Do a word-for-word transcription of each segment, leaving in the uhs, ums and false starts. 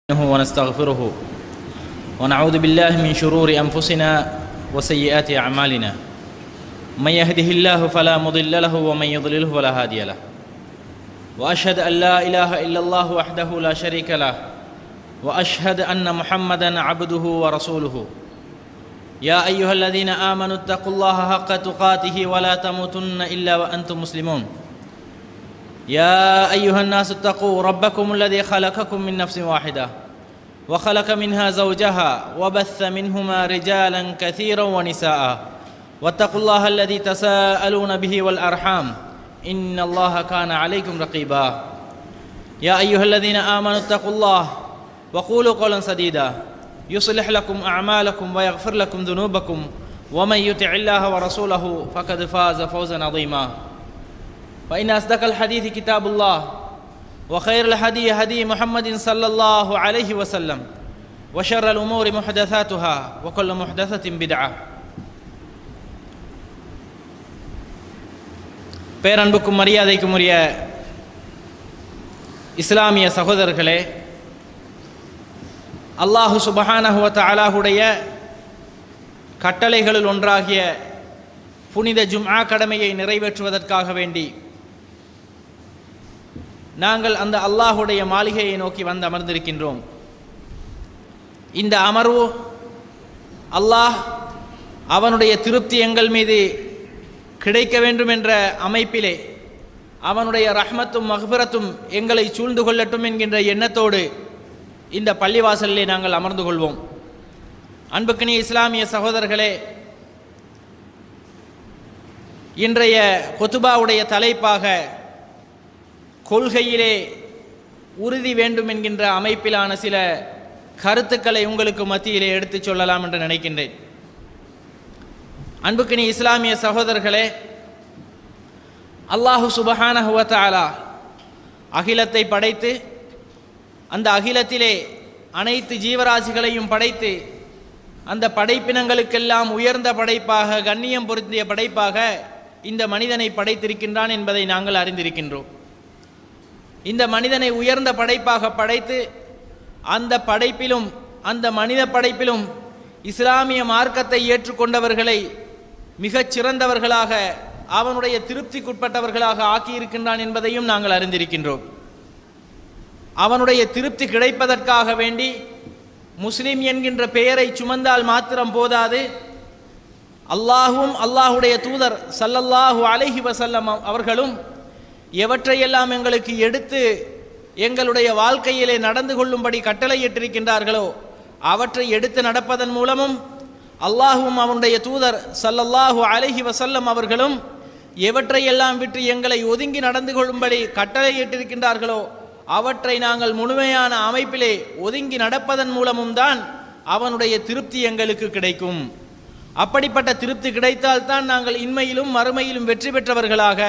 ونستغفره ونعوذ بالله من شرور أنفسنا وسيئات أعمالنا من يهده الله فلا مضل له ومن يضلله فلا هادي له وأشهد أن لا إله إلا الله وحده لا شريك له وأشهد أن محمدا عبده ورسوله يا أيها الذين آمنوا اتقوا الله حق تقاته ولا تموتن إلا وأنتم مسلمون يا أيها الناس اتقوا ربكم الذي خلقكم من نفس واحدة وخلق منها زوجها وبث منهما رجالا كثيرا ونساء واتقوا الله الذي تساءلون به والأرحام إن الله كان عليكم رقيبا يا أيها الذين آمنوا اتقوا الله وقولوا قولا سديدا يصلح لكم أعمالكم ويغفر لكم ذنوبكم ومن يطع الله ورسوله فقد فاز فوزا عظيما فإن أصدق الحديث كتاب الله وخير الهدي هدي محمد صلى الله عليه وسلم وشر الأمور محدثاتها وكل محدثة بدعة. பேரன்புக்கும் மரியாதைக்கும் உரிய இஸ்லாமிய சகோதரர்களே, அல்லாஹு சுப்ஹானஹு வ தஆலாவுடைய கட்டளைகளில் ஒன்றாகிய புனித ஜும்ஆ கடமையை நிறைவேற்றுவதற்காக வேண்டி நாங்கள் அந்த அல்லாஹுடைய மாளிகையை நோக்கி வந்து அமர்ந்திருக்கின்றோம். இந்த அமர்வு அல்லாஹ் அவனுடைய திருப்தி எங்கள் மீது கிடைக்க வேண்டும் என்ற அமைப்பிலே அவனுடைய ரஹ்மத்தும் மக்ஃபிரத்தும் எங்களை சூழ்ந்து கொள்ளட்டும் என்கின்ற எண்ணத்தோடு இந்த பள்ளிவாசலிலே நாங்கள் அமர்ந்து கொள்வோம். அன்புக்கினிய இஸ்லாமிய சகோதரர்களே, இன்றைய குத்துபாவுடைய தலைப்பாக கொள்கையிலே உறுதி வேண்டும் என்கின்ற அமைப்பிலான சில கருத்துக்களை உங்களுக்கு மத்தியிலே எடுத்துச் சொல்லலாம் என்று நினைக்கின்றேன். அன்புக்கினிய இஸ்லாமிய சகோதரர்களே, அல்லாஹு சுப்ஹானஹு வ தஆலா அகிலத்தை படைத்து அந்த அகிலத்திலே அனைத்து ஜீவராசிகளையும் படைத்து அந்த படைப்பினங்களுக்கெல்லாம் உயர்ந்த படைப்பாக, கண்ணியம் பொருந்திய படைப்பாக இந்த மனிதனை படைத்திருக்கின்றான் என்பதை நாங்கள் அறிந்திருக்கின்றோம். இந்த மனிதனை உயர்ந்த படைப்பாக படைத்து அந்த படைப்பிலும் அந்த மனித படைப்பிலும் இஸ்லாமிய மார்க்கத்தை ஏற்றுக்கொண்டவர்களை மிகச் சிறந்தவர்களாக, அவனுடைய திருப்திக்குட்பட்டவர்களாக ஆக்கியிருக்கின்றான் என்பதையும் நாங்கள் அறிந்திருக்கின்றோம். அவனுடைய திருப்தி கிடைப்பதற்காக வேண்டி முஸ்லிம் என்கின்ற பெயரை சுமந்தால் மாத்திரம் போதாது, அல்லாஹும் அல்லாஹுடைய தூதர் ஸல்லல்லாஹு அலைஹி வஸல்லம் அவர்களும் எவற்றையெல்லாம் எங்களுக்கு எடுத்து எங்களுடைய வாழ்க்கையிலே நடந்து கொள்ளும்படி கட்டளையிட்டிருக்கின்றார்களோ அவற்றை எடுத்து நடப்பதன் மூலமும், அல்லாஹும் அவனுடைய தூதர் ஸல்லல்லாஹு அலைஹி வஸல்லம் அவர்களும் எவற்றையெல்லாம் விட்டு எங்களை ஒதுங்கி நடந்து கொள்ளும்படி கட்டளையிட்டிருக்கின்றார்களோ அவற்றை நாங்கள் முழுமையான அமைப்பிலே ஒதுங்கி நடப்பதன் மூலமும் தான் அவனுடைய திருப்தி எங்களுக்கு கிடைக்கும். அப்படிப்பட்ட திருப்தி கிடைத்தால்தான் நாங்கள் இன்மையிலும் மறுமையிலும் வெற்றி பெற்றவர்களாக,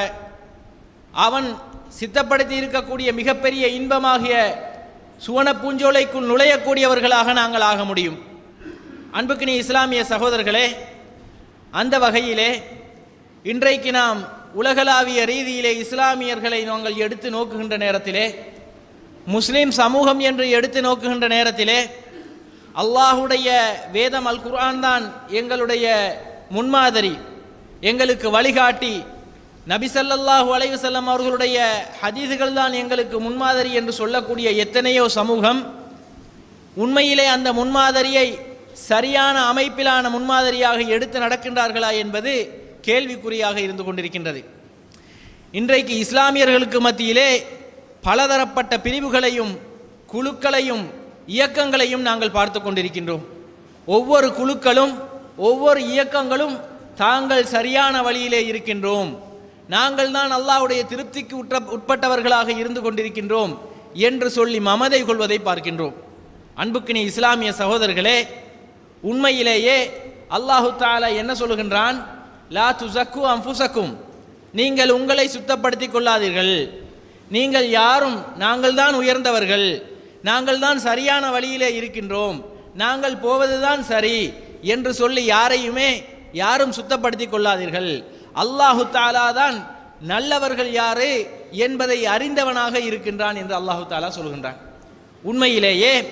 அவன் சித்தப்படுத்தி இருக்கக்கூடிய மிகப்பெரிய இன்பமாகிய சுவன பூஞ்சோலைக்குள் நுழையக்கூடியவர்களாக நாங்கள் ஆக முடியும். அன்புக்கினிய இஸ்லாமிய சகோதரர்களே, அந்த வகையிலே இன்றைக்கு நாம் உலகளாவிய ரீதியிலே இஸ்லாமியர்களை நாங்கள் எடுத்து நோக்குகின்ற நேரத்திலே, முஸ்லிம் சமூகம் என்று எடுத்து நோக்குகின்ற நேரத்திலே, அல்லாஹுடைய வேதம் அல் குர்ஆன் தான் எங்களுடைய முன்மாதிரி, எங்களுக்கு வழிகாட்டி. நபி ஸல்லல்லாஹு அலைஹி வஸல்லம் அவர்களுடைய ஹதீஸ்கள் தான் எங்களுக்கு முன்மாதிரி என்று சொல்லக்கூடிய எத்தனையோ சமூகம் உண்மையிலே அந்த முன்மாதிரியை சரியான அமைப்பிலான முன்மாதிரியாக எடுத்து நடக்கின்றார்களா என்பது கேள்விக்குறியாக இருந்து கொண்டிருக்கின்றது. இன்றைக்கு இஸ்லாமியர்களுக்கு மத்தியிலே பலதரப்பட்ட பிரிவுகளையும் குழுக்களையும் இயக்கங்களையும் நாங்கள் பார்த்து கொண்டிருக்கின்றோம். ஒவ்வொரு குழுக்களும் ஒவ்வொரு இயக்கங்களும் தாங்கள் சரியான வழியிலே இருக்கின்றோம், நாங்கள் தான் அல்லாஹ்வுடைய திருப்திக்கு உற்ற உட்பட்டவர்களாக இருந்து கொண்டிருக்கின்றோம் என்று சொல்லி மமதை கொள்வதை பார்க்கின்றோம். அன்புக்கினிய இஸ்லாமிய சகோதரர்களே, உண்மையிலேயே அல்லாஹு தஆலா என்ன சொல்லுகின்றான்? லா துஸக்கு அன்ஃபுஸக்கும், நீங்கள் உங்களை சுத்தப்படுத்திக் கொள்ளாதீர்கள், நீங்கள் யாரும் நாங்கள் தான் உயர்ந்தவர்கள், நாங்கள் தான் சரியான வழியிலே இருக்கின்றோம், நாங்கள் போவதுதான் சரி என்று சொல்லி யாரையுமே யாரும் சுத்தப்படுத்திக் கொள்ளாதீர்கள். அல்லாஹு தஆலா தான் நல்லவர்கள் யாரு என்பதை அறிந்தவனாக இருக்கின்றான் என்று அல்லாஹு தஆலா சொல்கின்றான். உண்மையிலேயே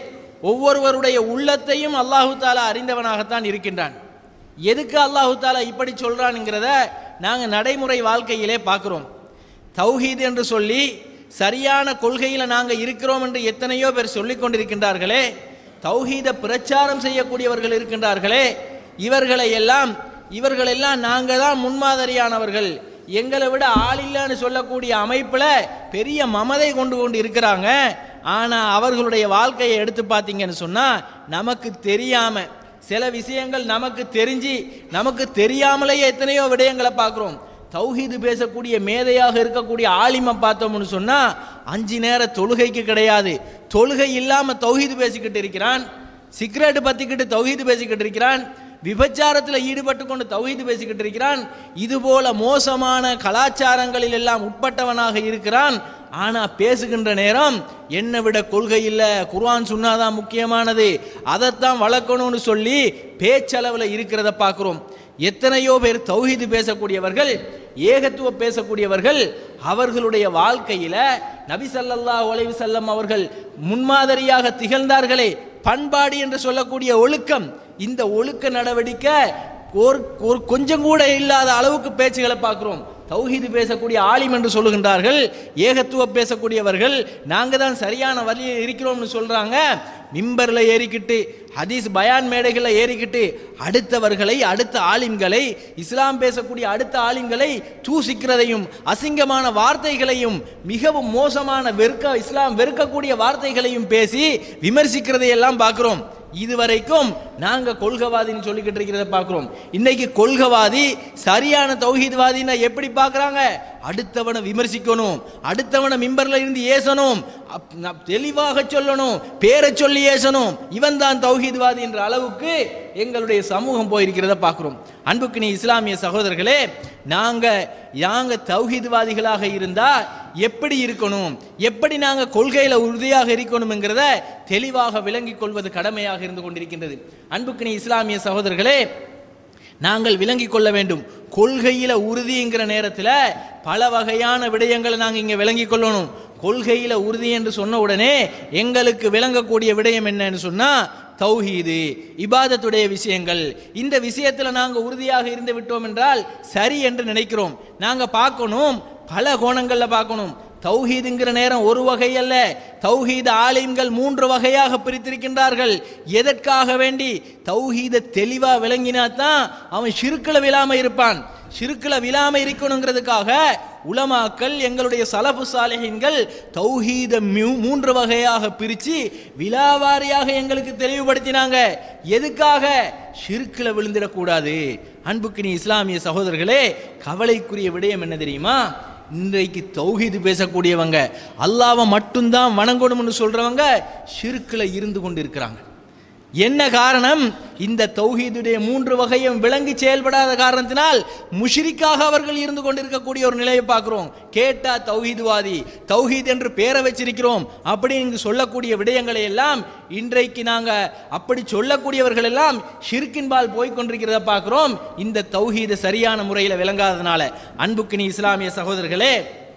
ஒவ்வொருவருடைய உள்ளத்தையும் அல்லாஹு தாலா அறிந்தவனாகத்தான் இருக்கின்றான். எதுக்கு அல்லாஹு தாலா இப்படி சொல்றான்ங்கிறத நாங்கள் நடைமுறை வாழ்க்கையிலே பார்க்குறோம். தௌஹீத் என்று சொல்லி சரியான கொள்கையில் நாங்கள் இருக்கிறோம் என்று எத்தனையோ பேர் சொல்லிக் கொண்டிருக்கின்றார்களே, தௌஹீத பிரச்சாரம் செய்யக்கூடியவர்கள் இருக்கின்றார்களே, இவர்களை எல்லாம் இவர்களெல்லாம் நாங்கள் தான் முன்மாதிரியானவர்கள், எங்களை விட ஆள் இல்லைன்னு சொல்லக்கூடிய அமைப்பில் பெரிய மமதை கொண்டு கொண்டு இருக்கிறாங்க. ஆனால் அவர்களுடைய வாழ்க்கையை எடுத்து பார்த்தீங்கன்னு சொன்னால் நமக்கு தெரியாமல் சில விஷயங்கள் நமக்கு தெரிஞ்சு நமக்கு தெரியாமலேயே எத்தனையோ விடயங்களை பார்க்குறோம். தௌஹீது பேசக்கூடிய மேதையாக இருக்கக்கூடிய ஆலிமை பார்த்தோம்னு சொன்னால் அஞ்சு நேர தொழுகைக்கு கிடையாது, தொழுகை இல்லாமல் தௌஹீது பேசிக்கிட்டு இருக்கிறான், சிகரெட் பற்றிக்கிட்டு தௌஹீது பேசிக்கிட்டு இருக்கிறான், விபச்சாரத்தில் ஈடுபட்டு கொண்டு தௌஹீது பேசிக்கிட்டு இருக்கிறான். இதுபோல மோசமான கலாச்சாரங்களில் எல்லாம் உட்பட்டவனாக இருக்கிறான். ஆனால் பேசுகின்ற நேரம் என்னை விட கொள்கை இல்லை, குர்ஆன் சுன்னாதான் முக்கியமானது, அதைத்தான் வளர்க்கணும்னு சொல்லி பேச்சளவில் இருக்கிறத பார்க்குறோம். எத்தனையோ பேர் தௌஹீது பேசக்கூடியவர்கள், ஏகத்துவ பேசக்கூடியவர்கள், அவர்களுடைய வாழ்க்கையில் நபி ஸல்லல்லாஹு அலைஹி வஸல்லம் அவர்கள் முன்மாதிரியாக திகழ்ந்தார்களே, பண்பாடு என்று சொல்லக்கூடிய ஒழுக்கம், இந்த ஒழுக்க நடவடிக்கை ஒரு கொஞ்சம் கூட இல்லாத அளவுக்கு பேச்சுகளை பார்க்குறோம். தௌஹீது பேசக்கூடிய ஆலிம் என்று சொல்லுகின்றார்கள், ஏகத்துவ பேசக்கூடியவர்கள் நாங்கள் தான் சரியான வழியில் இருக்கிறோம்னு சொல்கிறாங்க. மிம்பரில் ஏறிக்கிட்டு ஹதீஸ் பயான் மேடைகளில் ஏறிக்கிட்டு அடுத்தவர்களை, அடுத்த ஆலிம்களை, இஸ்லாம் பேசக்கூடிய அடுத்த ஆலிம்களை தூசிக்கிறதையும் அசிங்கமான வார்த்தைகளையும் மிகவும் மோசமான வெறுக்க இஸ்லாம் வெறுக்கக்கூடிய வார்த்தைகளையும் பேசி விமர்சிக்கிறதையெல்லாம் பார்க்குறோம். இதுவரைக்கும் நாங்கள் கொள்கைவாதின்னு சொல்லிக்கிட்டு இருக்கிறத பார்க்குறோம். இன்னைக்கு கொள்கைவாதி சரியான தௌஹீத்வாதின்னா எப்படி பார்க்குறாங்க? அடுத்தவனை விமர்சிக்கணும், அடுத்தவனை மிம்பரில் இருந்து ஏசணும், தெளிவாக சொல்லணும், பேரை சொல்லி ஏசணும், இவன் தான் தௌஹீத்வாதி என்ற அளவுக்கு எங்களுடைய சமூகம் போயிருக்கிறத பார்க்குறோம். அன்புக்கு நீ இஸ்லாமிய சகோதரர்களே, நாங்கள் நாங்கள் தௌஹீத்வாதிகளாக இருந்தால் எப்படி இருக்கணும், எப்படி நாங்கள் கொள்கையில் உறுதியாக இருக்கணும்ங்கிறத தெளிவாக விளங்கிக் கொள்வது கடமையாக இருந்து கொண்டிருக்கின்றது. அன்புக்கு நீ இஸ்லாமிய சகோதரர்களே, நாங்கள் விளங்கிக் கொள்ள வேண்டும். கொள்கையில் உறுதிங்கிற நேரத்தில் பல வகையான விடயங்களை நாங்கள் இங்கே விளங்கிக் கொள்ளணும். கொள்கையில் உறுதி என்று சொன்ன உடனே எங்களுக்கு விளங்கக்கூடிய விடயம் என்னன்னு சொன்னால் தௌஹீது, இபாதத்துடைய விஷயங்கள். இந்த விஷயத்தில் நாங்கள் உறுதியாக இருந்து விட்டோம் என்றால் சரி என்று நினைக்கிறோம். நாங்கள் பார்க்கணும், பல கோணங்களில் பார்க்கணும். தௌஹீதுங்கிற நேரம் ஒரு வகை அல்ல, தௌஹீத ஆலிம்கள் மூன்று வகையாக பிரித்திருக்கின்றார்கள். எதற்காக வேண்டி? தௌஹீத தெளிவா விளங்கினா தான் அவன் ஷிர்க்குல விழாம இருப்பான். ஷிர்க்குல விழாம இருக்கணுங்கிறதுக்காக உலமாக்கள், எங்களுடைய சலஃபு சாலிஹீன்கள் தௌஹீத மூன்று வகையாக பிரித்து விலாவாரியாக எங்களுக்கு தெளிவுபடுத்தினாங்க. எதுக்காக? ஷிர்க்குல விழுந்திடக்கூடாது. அன்புக்கு நீ இஸ்லாமிய சகோதரர்களே, கவலைக்குரிய விடயம் என்ன தெரியுமா? இன்றைக்கு தௌஹீது பேசக்கூடியவங்க, அல்லாஹ்வை மட்டும்தான் வணங்கணும்னு சொல்றவங்க ஷிர்க்குல இருந்து கொண்டு இருக்கிறாங்க. என்ன காரணம்? இந்த தௌஹீதுடைய மூன்று வகையும் விளங்கி செயல்படாத காரணத்தினால் முஷ்ரிக்காக அவர்கள் இருந்து கொண்டிருக்கக்கூடிய ஒரு நிலையை பார்க்கிறோம். கேட்டா தௌஹீத்வாதி, தௌஹீத் என்று பேரை வச்சிருக்கிறோம் அப்படின்னு சொல்லக்கூடிய விடயங்களை எல்லாம் இன்றைக்கு நாங்க அப்படி சொல்லக்கூடியவர்கள் எல்லாம் ஷிர்கின்பால் போய் கொண்டிருக்கிறத பார்க்கிறோம். இந்த தௌஹீது சரியான முறையில் விளங்காததுனால. அன்புக்கு நீ இஸ்லாமிய சகோதரர்களே,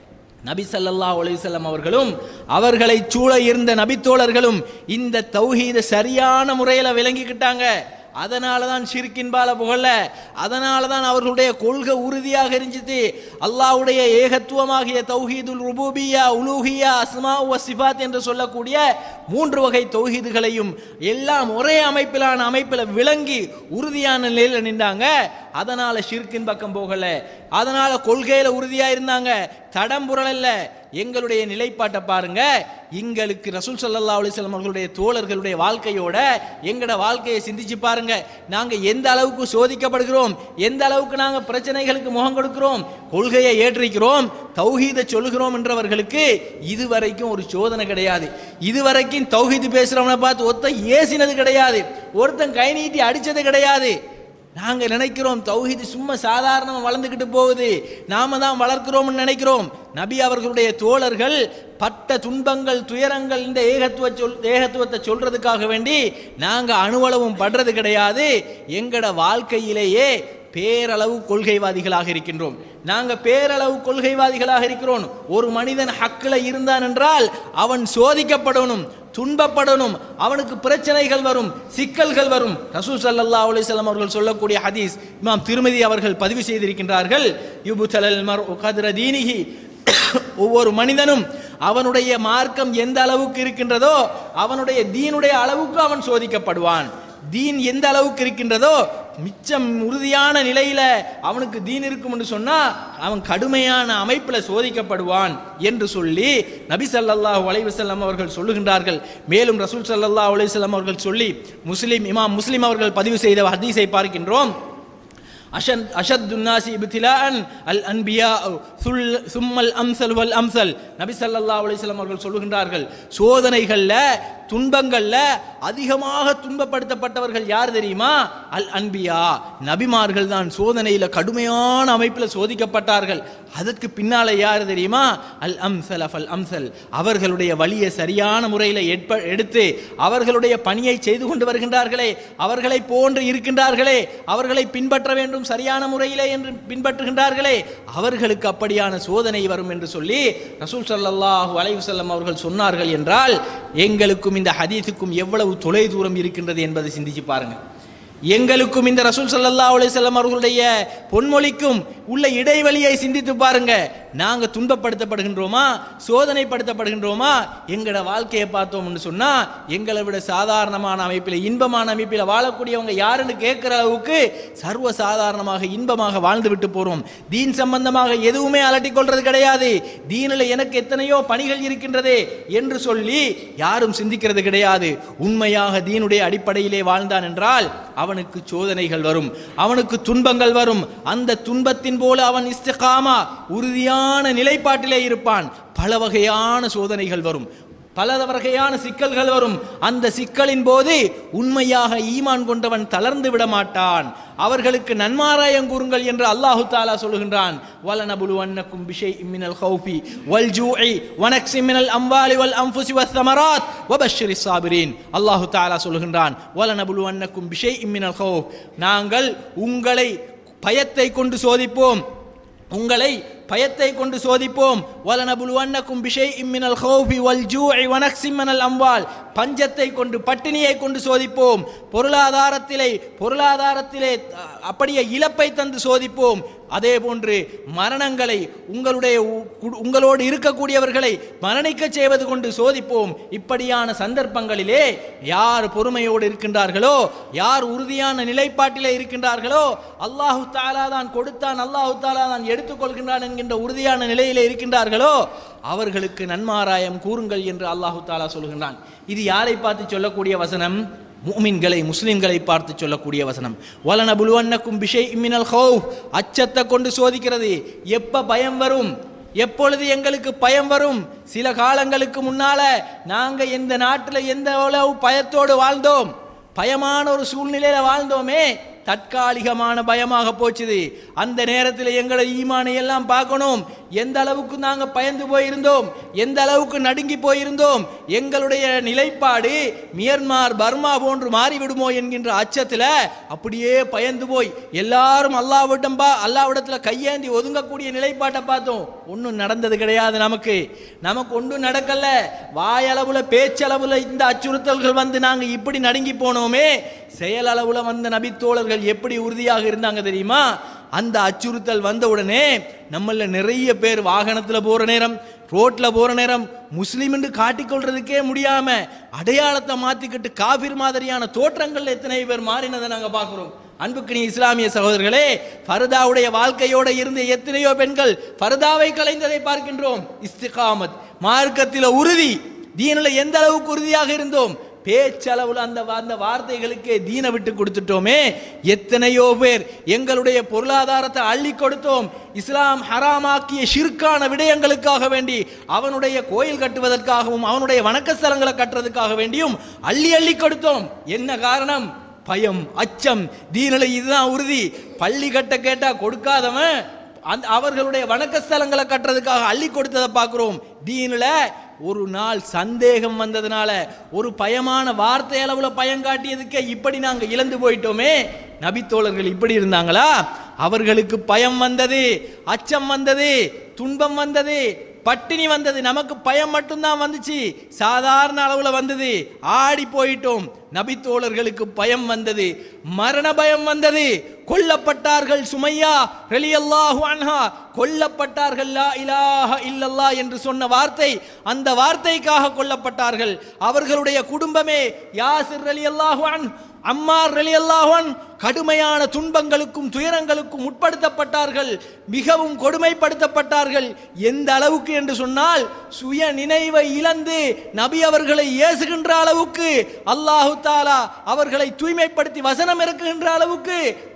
நபி ஸல்லல்லாஹு அலைஹி வஸல்லம் அவர்களும் அவர்களை சூழ இருந்த நபித்தோழர்களும் இந்த தௌஹீதை சரியான முறையில் விளங்கிக்கிட்டாங்க. அதனால தான் ஷிர்கின்பால புகழ, அதனால தான் அவர்களுடைய கொள்கை உறுதியாக இருந்துச்சு. அல்லாஹ்வுடைய ஏகத்துவமாகிய தௌஹீதுல் ருபூபிய்யா, உலூஹிய்யா, அஸ்மா வ சிஃபாத் என்று சொல்லக்கூடிய மூன்று வகை தௌஹீதுகளையும் எல்லாம் ஒரே அமைப்பிலான அமைப்பில் விளங்கி உறுதியான நிலையில் நின்றாங்க. அதனால ஷிர்கின் பக்கம் போகல, அதனால கொள்கையில உறுதியா இருந்தாங்க, தடம்புரல். எங்களுடைய நிலைப்பாட்டை பாருங்க. எங்களுக்கு ரசூல் ஸல்லல்லாஹு அலைஹி வஸல்லம் அவர்களுடைய தோழர்களுடைய வாழ்க்கையோட எங்கட வாழ்க்கையை சிந்திச்சு பாருங்க. நாங்க எந்த அளவுக்கு சோதிக்கப்படுகிறோம், எந்த அளவுக்கு நாங்க பிரச்சனைகளுக்கு முகம் கொடுக்கிறோம். கொள்கையை ஏற்றிக்கிறோம், தௌஹீதை சொல்லுகிறோம் என்றவர்களுக்கு இதுவரைக்கும் ஒரு சோதனை கிடையாது. இதுவரைக்கும் தௌஹீது பேசுறவனை பார்த்து ஒருத்தன் ஏசினது கிடையாது, ஒருத்தன் கை நீட்டி அடிச்சது கிடையாது. நாங்க நினைக்கிறோம் தௌஹீது சும்மா சாதாரணமாக வளர்ந்துக்கிட்டு போகுது, நாம தான் வளர்க்கிறோம்னு நினைக்கிறோம். நபி அவர்களுடைய தோழர்கள் பட்ட துன்பங்கள், துயரங்கள் இந்த ஏகத்துவ சொல் ஏகத்துவத்தை சொல்றதுக்காக வேண்டி நாங்க அணுவளவும் படுறது கிடையாது. எங்கட வாழ்க்கையிலேயே பேரளவு கொள்கைவாதிகளாக இருக்கின்றோம். நாங்கள் பேரளவு கொள்கைவாதிகளாக இருக்கிறோம். ஒரு மனிதன் ஹக்கில் இருந்தான் என்றால் அவன் சோதிக்கப்படணும், துன்பப்படணும், அவனுக்கு பிரச்சனைகள் வரும், சிக்கல்கள் வரும். ரசூல் ஸல்லல்லாஹு அலைஹி வஸல்லம் அவர்கள் சொல்லக்கூடிய ஹதீஸ் இமாம் திருமிதி அவர்கள் பதிவு செய்திருக்கின்றார்கள். யுப்தலல் மர்உ கத்ர தீனிஹி, ஒவ்வொரு மனிதனும் அவனுடைய மார்க்கம் எந்த அளவுக்கு இருக்கின்றதோ அவனுடைய தீனுடைய அளவுக்கு அவன் சோதிக்கப்படுவான். தீன் எந்த அளவுக்கு இருக்கின்றதோ மிச்சம் உறுதியான நிலையில அவனுக்கு தீன் இருக்கும் என்று சொன்னா அவன் கடுமையான அமைப்பில் சோதிக்கப்படுவான் என்று சொல்லி நபி ஸல்லல்லாஹு அலைஹி வஸல்லம் அவர்கள் சொல்லுகின்றார்கள். மேலும் ரசூல் ஸல்லல்லாஹு அலைஹி வஸல்லம் அவர்கள் சொல்லி முஸ்லிம் இமாம் முஸ்லிம் அவர்கள் பதிவு செய்த ஹதீஸை பார்க்கின்றோம். அஷத் அஷத்துன் நாசி இப்திலாஅன் அல் அன்பியா சும்மல் அம்சல் வல் அம்சல். நபி ஸல்லல்லாஹு அலைஹி வஸல்லம் அவர்கள் சொல்லுகின்றார்கள், சோதனைகள்ல துன்பங்கள்ல அதிகமாக துன்பப்படுத்தப்பட்டவர்கள் யார் தெரியுமா? அல் அன்பியா, நபிமார்கள் தான் சோதனையில கடுமையான அமைப்பில் சோதிக்கப்பட்டார்கள். அதற்கு பின்னால யார் தெரியுமா? அல் அம்சல் அஃபல் அம்சல், அவர்களுடைய வழியை சரியான முறையில் எடுத்து அவர்களுடைய பணியை செய்து கொண்டு வருகின்றார்களே, அவர்களை போன்று இருக்கின்றார்களே, அவர்களை பின்பற்ற வேண்டும் சரியான முறையிலே என்று பின்பற்றுகின்றார்களே, அவர்களுக்கு அப்படியான சோதனை வரும் என்று சொல்லி ரசூல் ஸல்லல்லாஹு அலைஹி வஸல்லம் அவர்கள் சொன்னார்கள். என்றால் எங்களுக்கும் இந்த ஹதீஸுக்கும் எவ்வளவு தொலை தூரம் இருக்கின்றது என்பதை சிந்திச்சு பாருங்க. எங்களுக்கும் இந்த ரசூல் ஸல்லல்லாஹு அலைஹி வஸல்லம் அவர்களுடைய பொன்மொழிக்கும் உள்ள இடைவெளியை சிந்தித்து பாருங்க. நாங்க துன்பப்படுத்தப்படுகின்றோமா, சோதனைப்படுத்தப்படுகின்றோமா? எங்களோட வாழ்க்கையை பார்த்தோம்னு சொன்னா எங்களை விட சாதாரணமான அமைப்பில் இன்பமான அமைப்பில் வாழக்கூடியவங்க யாருன்னு கேட்கிற அளவுக்கு சர்வ சாதாரணமாக இன்பமாக வாழ்ந்து விட்டு போறோம். தீன் சம்பந்தமாக எதுவுமே அலட்டி கொள்றது கிடையாது. தீனில் எனக்கு எத்தனையோ பணிகள் இருக்கின்றதே என்று சொல்லி யாரும் சிந்திக்கிறது கிடையாது. உண்மையாக தீனுடைய அடிப்படையிலே வாழ்ந்தான் என்றால் அவனுக்கு சோதனைகள் வரும், அவனுக்கு துன்பங்கள் வரும். அந்த துன்பத்தின் போல அவன் இஸ்திகாமா உறுதியான நிலைப்பாட்டிலே இருப்பான். பல வகையான சோதனைகள் வரும், பல வகையான சிக்கல்கள் வரும். அந்த சிக்கலின் போது உண்மையாக ஈமான் கொண்டவன் தளர்ந்து விட மாட்டான். அவர்களுக்கு நன்மாராயம் கூறுங்கள் என்று அல்லாஹு தஆலா சொல்லுகின்றான். வலனபுலுவன்னக்கும் பிஷைஇம் மினல் கௌஃபி வல் ஜூஇ வனக்ஸிம் மினல் அம்வாலி வல் அன்ஃபுஸி வஸ்ஸமராத் வபஷ்ஷிரிஸ் ஸாபிரீன். அல்லாஹு தஆலா சொல்லுகின்றான், வலனபுலுவன்னக்கும் பிஷைஇம் மினல் கௌஃப், நாங்கள் உங்களை பயத்தை கொண்டு சோதிப்போம், உங்களை பயத்தை கொண்டு சோதிப்போம். வலனபுலுவன்னக்கும் பிஷைஇம் மினல் கௌஃபி வல் ஜூஇ வனக்ஸிம் மினல் அம்வால், பஞ்சத்தை கொண்டு பட்டினியை கொண்டு சோதிப்போம். பொருளாதாரத்திலே பொருளாதாரத்திலே அப்படியே இழப்பை தந்து சோதிப்போம். அதே போன்று மரணங்களை உங்களுடைய உங்களோடு இருக்கக்கூடியவர்களை மரணிக்க செய்வது கொண்டு சோதிப்போம். இப்படியான சந்தர்ப்பங்களிலே யார் பொறுமையோடு இருக்கின்றார்களோ, யார் உறுதியான நிலைப்பாட்டிலே இருக்கின்றார்களோ, அல்லாஹு தஆலா தான் கொடுத்தான், அல்லாஹு தஆலா தான் எடுத்துக்கொள்கின்றான் என்கின்ற உறுதியான நிலையிலே இருக்கின்றார்களோ அவர்களுக்கு நன்மாராயம் கூறுங்கள் என்று அல்லாஹு தஆலா சொல்கின்றான். இது யாரை பார்த்து சொல்லக்கூடிய வசனம்? முஃமின்களை, முஸ்லிம்களை பார்த்து சொல்லக்கூடிய வசனம். வலனபுலுவன்னக்கும் பிஷைஇம் மினல் கௌஃப், அச்சத்தை கொண்டு சோதிக்கிறது. எப்ப பயம் வரும், எப்பொழுது எங்களுக்கு பயம் வரும்? சில காலங்களுக்கு முன்னால நாங்க எந்த நாட்டில் எந்த அளவு பயத்தோடு வாழ்ந்தோம், பயமான ஒரு சூழ்நிலையில வாழ்ந்தோமே, தற்காலிகமான பயமாக போச்சுது. அந்த நேரத்தில் எங்களை ஈமானை எல்லாம் பார்க்கணும். எந்த அளவுக்கு நாங்கள் பயந்து போயிருந்தோம், எந்த அளவுக்கு நடுங்கி போயிருந்தோம், எங்களுடைய நிலைப்பாடு மியன்மார் பர்மா போன்று மாறிவிடுமோ என்கின்ற அச்சத்தில் அப்படியே பயந்து போய் எல்லாரும் அல்லாஹ்விடம் பா அல்லாஹ்விடத்தில் கையேந்தி ஒதுங்கக்கூடிய நிலைப்பாட்டை பார்த்தோம். ஒன்றும் நடந்தது கிடையாது. நமக்கு நமக்கு ஒன்றும் நடக்கல. வாயளவுல பேச்சளவுல இந்த அச்சுறுத்தல்கள் வந்து நாங்கள் இப்படி நடுங்கி போனோமே, செயலளவுல வந்த நபித்தோழர்கள் எப்படி உறுதியாக இருந்தாங்க தெரியுமா? அந்த அச்சுறுத்தல் வந்த உடனே நம்மள நிறைய பேர் வாகனத்தில் போற நேரம், ரோட்ல போற நேரம் முஸ்லீம் என்று காட்டிக்கொள்றதுக்கே முடியாம அடையாளத்தை மாத்திக்கிட்டு காபிர் மாதிரியான தோற்றங்கள் எத்தனை பேர் மாறினதை நாங்க பார்க்கிறோம். அன்புக்கினி இஸ்லாமிய சகோதரர்களே, ஃபர்தாவுடைய வாழ்க்கையோட இருந்த எத்தனையோ பெண்கள் ஃபர்தாவை கலைந்ததை பார்க்கின்றோம். இஸ்திகாமத், மார்க்கத்தில் உறுதி, தீனில் எந்த அளவுக்கு உறுதியாக இருந்தோம், பேச்சளவுல அந்த அந்த வார்த்தைகளுக்கே தீனை விட்டு கொடுத்துட்டோமே. எத்தனையோ பேர் எங்களுடைய பொருளாதாரத்தை அள்ளி கொடுத்தோம். இஸ்லாம் ஹராமாக்கிய ஷிர்கான விடயங்களுக்காக வேண்டி, அவனுடைய கோயில் கட்டுவதற்காகவும் அவனுடைய வணக்கஸ்தலங்களை கட்டுறதுக்காக வேண்டியும் அள்ளி அள்ளி கொடுத்தோம். என்ன காரணம்? பயம், அச்சம். தீனில் இதுதான் உறுதி. பள்ளி கட்ட கேட்டா கொடுக்காதவன் அந்த அவர்களுடைய வணக்கஸ்தலங்களை கட்டுறதுக்காக அள்ளி கொடுத்ததை பார்க்கிறோம். தீனில் ஒரு நாள் சந்தேகம் வந்ததுனால, ஒரு பயமான வார்த்தை அளவுல பயம் காட்டியதுக்கே இப்படி நாங்கள் இழந்து போயிட்டோமே. நபித்தோழர்கள் இப்படி இருந்தாங்களா? அவர்களுக்கு பயம் வந்தது, அச்சம் வந்தது, துன்பம் வந்தது, பட்டினி வந்தது. நமக்கு பயம் மட்டும்தான் வந்துச்சு, சாதாரண அளவில் வந்தது, ஆடி போயிட்டோம். நபித்தோழர்களுக்கு பயம் வந்தது, மரண பயம் வந்தது. கொல்லப்பட்டார்கள். சுமையா ரலியல்லாஹு அன்ஹா கொல்லப்பட்டார்கள். லா இலாஹ இல்லல்லாஹ் என்று சொன்ன வார்த்தை, அந்த வார்த்தைக்காக கொல்லப்பட்டார்கள். அவர்களுடைய குடும்பமே யாசிர் ரலியல்லாஹு அன்ஹு, அம்மார் ரலியல்லாஹு அன்ஹு கடுமையான துன்பங்களுக்கும் துயரங்களுக்கும் உட்படுத்தப்பட்டார்கள், மிகவும் கொடுமைப்படுத்தப்பட்டார்கள். எந்த அளவுக்கு என்று சொன்னால், சுய நினைவை இழந்து நபி அவர்களை ஏசுகின்ற அளவுக்கு, அல்லாஹு தாலா அவர்களை தூய்மைப்படுத்தி வசனம் இறக்குகின்ற அளவுக்கு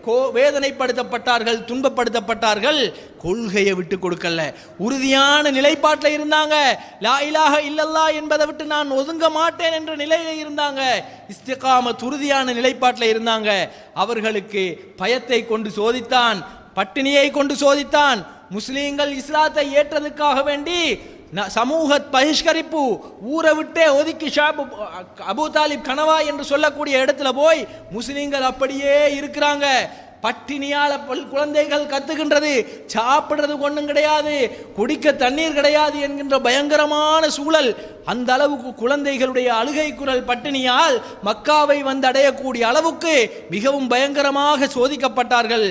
வேதனைப்படுத்தப்பட்டார்கள், துன்பப்படுத்தப்பட்டார்கள். கொள்கையை விட்டு கொடுக்கல, உறுதியான நிலைப்பாட்டில் இருந்தாங்க. லா இலாஹ இல்லல்லாஹ் என்பதை விட்டு நான் ஒதுங்க மாட்டேன் என்ற நிலையில இருந்தாங்க. இஸ்திகாமத் உறுதியான நிலைப்பாட்டில் இருந்தாங்க. அவர்களுக்கு பயத்தை கொண்டு சோதித்தான், பட்டினியை கொண்டு சோதித்தான். முஸ்லீம்கள் இஸ்லாத்தை ஏற்றதுக்காக வேண்டி சமூக பகிஷ்கரிப்பு, ஊரை விட்டே ஒதுக்கி ஷாபு அபூ தாலிப் கனவா என்று சொல்லக்கூடிய இடத்துல போய் முஸ்லீம்கள் அப்படியே இருக்கிறாங்க. பட்டினியால குழந்தைகள் கத்துகின்றது, சாப்பிடுறது ஒன்றும் கிடையாது, குடிக்க தண்ணீர் கிடையாது என்கின்ற பயங்கரமான சூழல். அந்த அளவுக்கு குழந்தைகளுடைய அழுகை குரல் பட்டினியால் மக்காவை வந்து அடையக்கூடிய அளவுக்கு மிகவும் பயங்கரமாக சோதிக்கப்பட்டார்கள்.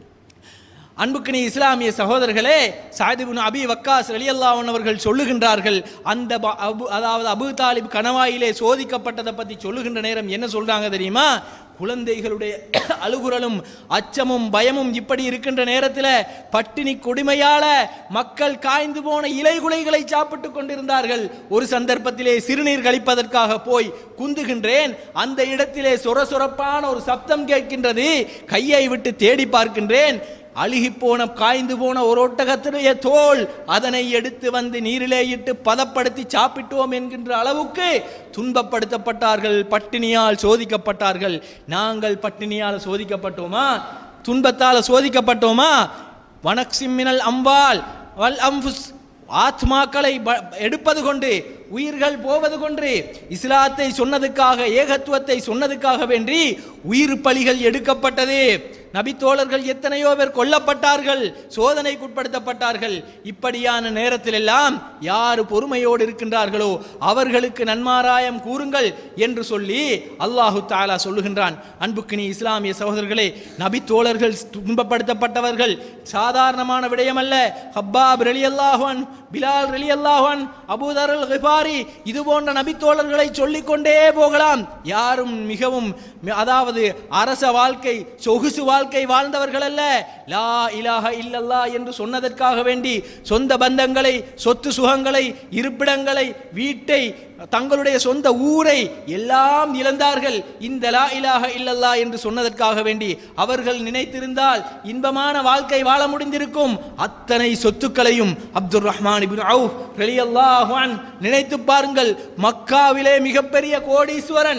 அன்புக்கினி இஸ்லாமிய சகோதரர்களே, சஅத் இப்னு அபி வக்காஸ் ரலியல்லாஹு அன்ஹு அவர்கள் சொல்லுகின்றார்கள், அந்த அதாவது அபூ தாலிப் கனவாயிலே சோதிக்கப்பட்டதை பற்றி சொல்லுகின்ற நேரம் என்ன சொல்றாங்க தெரியுமா? குழந்தைகளுடைய அழுகுரலும் அச்சமும் பயமும் இப்படி இருக்கின்ற நேரத்தில் பட்டினி கொடுமையால மக்கள் காய்ந்து போன இலைகுலைகளை சாப்பிட்டு கொண்டிருந்தார்கள். ஒரு சந்தர்ப்பத்திலே சிறுநீர் கழிப்பதற்காக போய் குந்துகின்றேன். அந்த இடத்திலே சொர சொரப்பான ஒரு சப்தம் கேட்கின்றது. கையை விட்டு தேடி பார்க்கின்றேன். அழுகி போன காய்ந்து போன ஒரு ஒட்டகத்துடைய தோல், அதனை எடுத்து வந்து நீரிலே இட்டு பதப்படுத்தி சாப்பிட்டோம் என்கின்ற அளவுக்கு துன்பப்படுத்தப்பட்டார்கள், பட்டினியால் சோதிக்கப்பட்டார்கள். நாங்கள் பட்டினியால் சோதிக்கப்பட்டோமா? துன்பத்தால் சோதிக்கப்பட்டோமா? வனக்சிமினல் அம்பால் வல் அம்புஸ், ஆத்மாக்களை எடுப்பது கொண்டு, உயிர்கள் போவது கொண்டு, இஸ்லாத்தை சொன்னதுக்காக, ஏகத்துவத்தை சொன்னதுக்காக வேண்டி உயிர் பலிகள் எடுக்கப்பட்டது. நபித்தோழர்கள் எத்தனையோ பேர் கொல்லப்பட்டார்கள், சோதனைக்குட்படுத்தப்பட்டார்கள். இப்படியான நேரத்தில் எல்லாம் யார் பொறுமையோடு இருக்கின்றார்களோ அவர்களுக்கு நன்மாராயம் கூறுங்கள் என்று சொல்லி அல்லாஹு தஆலா சொல்லுகின்றான். அன்புக்கினி இஸ்லாமிய சகோதரர்களே, நபித்தோழர்கள் துன்பப்படுத்தப்பட்டவர்கள் சாதாரணமான விடயமல்ல. ஹப்பாப் ரலியல்லாஹு அன்ஹு, பிலால் ரலியல்லாஹு அன்ஹு, அபூ தர் அல் கிஃபாரி, இது போன்ற நபித்தோழர்களை சொல்லிக்கொண்டே போகலாம். யாரும் மிகவும் அதாவது அரச வாழ்க்கை, சொகுசு வாழ்க்கை வாழ்ந்தவர்கள் அல்ல. லா இலாஹ இல்லல்லாஹ் என்று சொன்னதற்காக வேண்டி சொந்த பந்தங்களை, சொத்து சுகங்களை, இருப்பிடங்களை, வீட்டை, தங்களுடைய சொந்த ஊரை எல்லாம் இழந்தார்கள். இந்த லா இலாஹ இல்லல்லாஹ் என்று சொன்னதற்காக வேண்டி அவர்கள் நினைத்திருந்தால் இன்பமான வாழ்க்கை வாழ முடிந்திருக்கும். அத்தனை சொத்துக்களையும் அப்துர் ரஹ்மான் இப்னு அவுஃப் ரலியல்லாஹு அன்ஹு நினைத்து பாருங்கள். மக்காவிலே மிகப்பெரிய கோடீஸ்வரன்,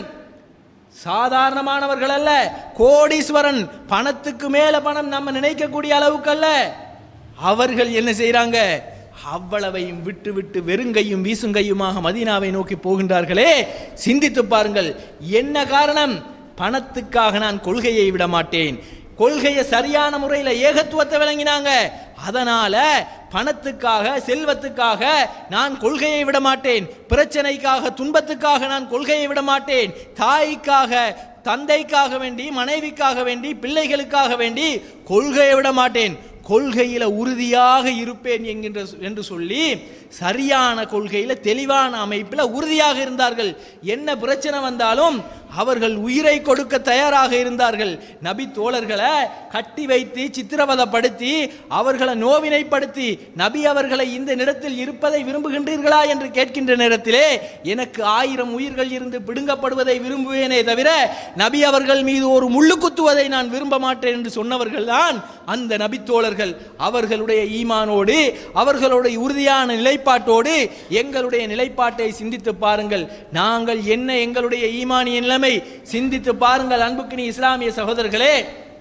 சாதாரணமானவர்கள் அல்ல, கோடீஸ்வரன், பணத்துக்கு மேல பணம் நம்ம நினைக்கக்கூடிய அளவுக்கு அல்ல. அவர்கள் என்ன செய்யறாங்க? அவ்வளவையும் விட்டு விட்டு வெறுங்கையும் வீசுங்கையுமாக மதீனாவை நோக்கி போகின்றார்களே. சிந்தித்து பாருங்கள், என்ன காரணம்? பணத்துக்காக நான் கொள்கையை விட மாட்டேன். கொள்கையை சரியான முறையில் ஏகத்துவத்தை விளங்கினாங்க. அதனால பணத்துக்காக, செல்வத்துக்காக நான் கொள்கையை விட மாட்டேன். பிரச்சனைக்காக, துன்பத்துக்காக நான் கொள்கையை விட மாட்டேன். தாய்க்காக, தந்தைக்காக வேண்டி, மனைவிக்காக வேண்டி, பிள்ளைகளுக்காக வேண்டி கொள்கையை விட மாட்டேன். கொள்கையில உறுதியாக இருப்பேன் என்கின்ற என்று சொல்லி சரியான கொள்கையில, தெளிவான அமைப்பில் உறுதியாக இருந்தார்கள். என்ன பிரச்சனை வந்தாலும் அவர்கள் உயிரை கொடுக்க தயாராக இருந்தார்கள். நபி தோழர்களை கட்டி வைத்து சித்திரவதைப்படுத்தி அவர்களை நோவினைப்படுத்தி, நபி அவர்களை இந்த நிலத்தில் இருப்பதை விரும்புகின்றீர்களா என்று கேட்கின்ற நேரத்திலே, எனக்கு ஆயிரம் உயிர்கள் இருந்து பிடுங்கப்படுவதை விரும்புவேனே தவிர நபி அவர்கள் மீது ஒரு முள்ளு குத்துவதை நான் விரும்ப மாட்டேன் என்று சொன்னவர்கள் தான் அந்த நபி தோழர்கள். அவர்களுடைய ஈமானோடு, அவர்களுடைய உறுதியான நிலைப்பாட்டோடு எங்களுடைய நிலைப்பாட்டை சிந்தித்து பாருங்கள். நாங்கள் என்ன, எங்களுடைய ஈமானிய நிலைமை சிந்தித்து பாருங்கள். அன்புக்கினி இஸ்லாமிய சகோதரர்களே,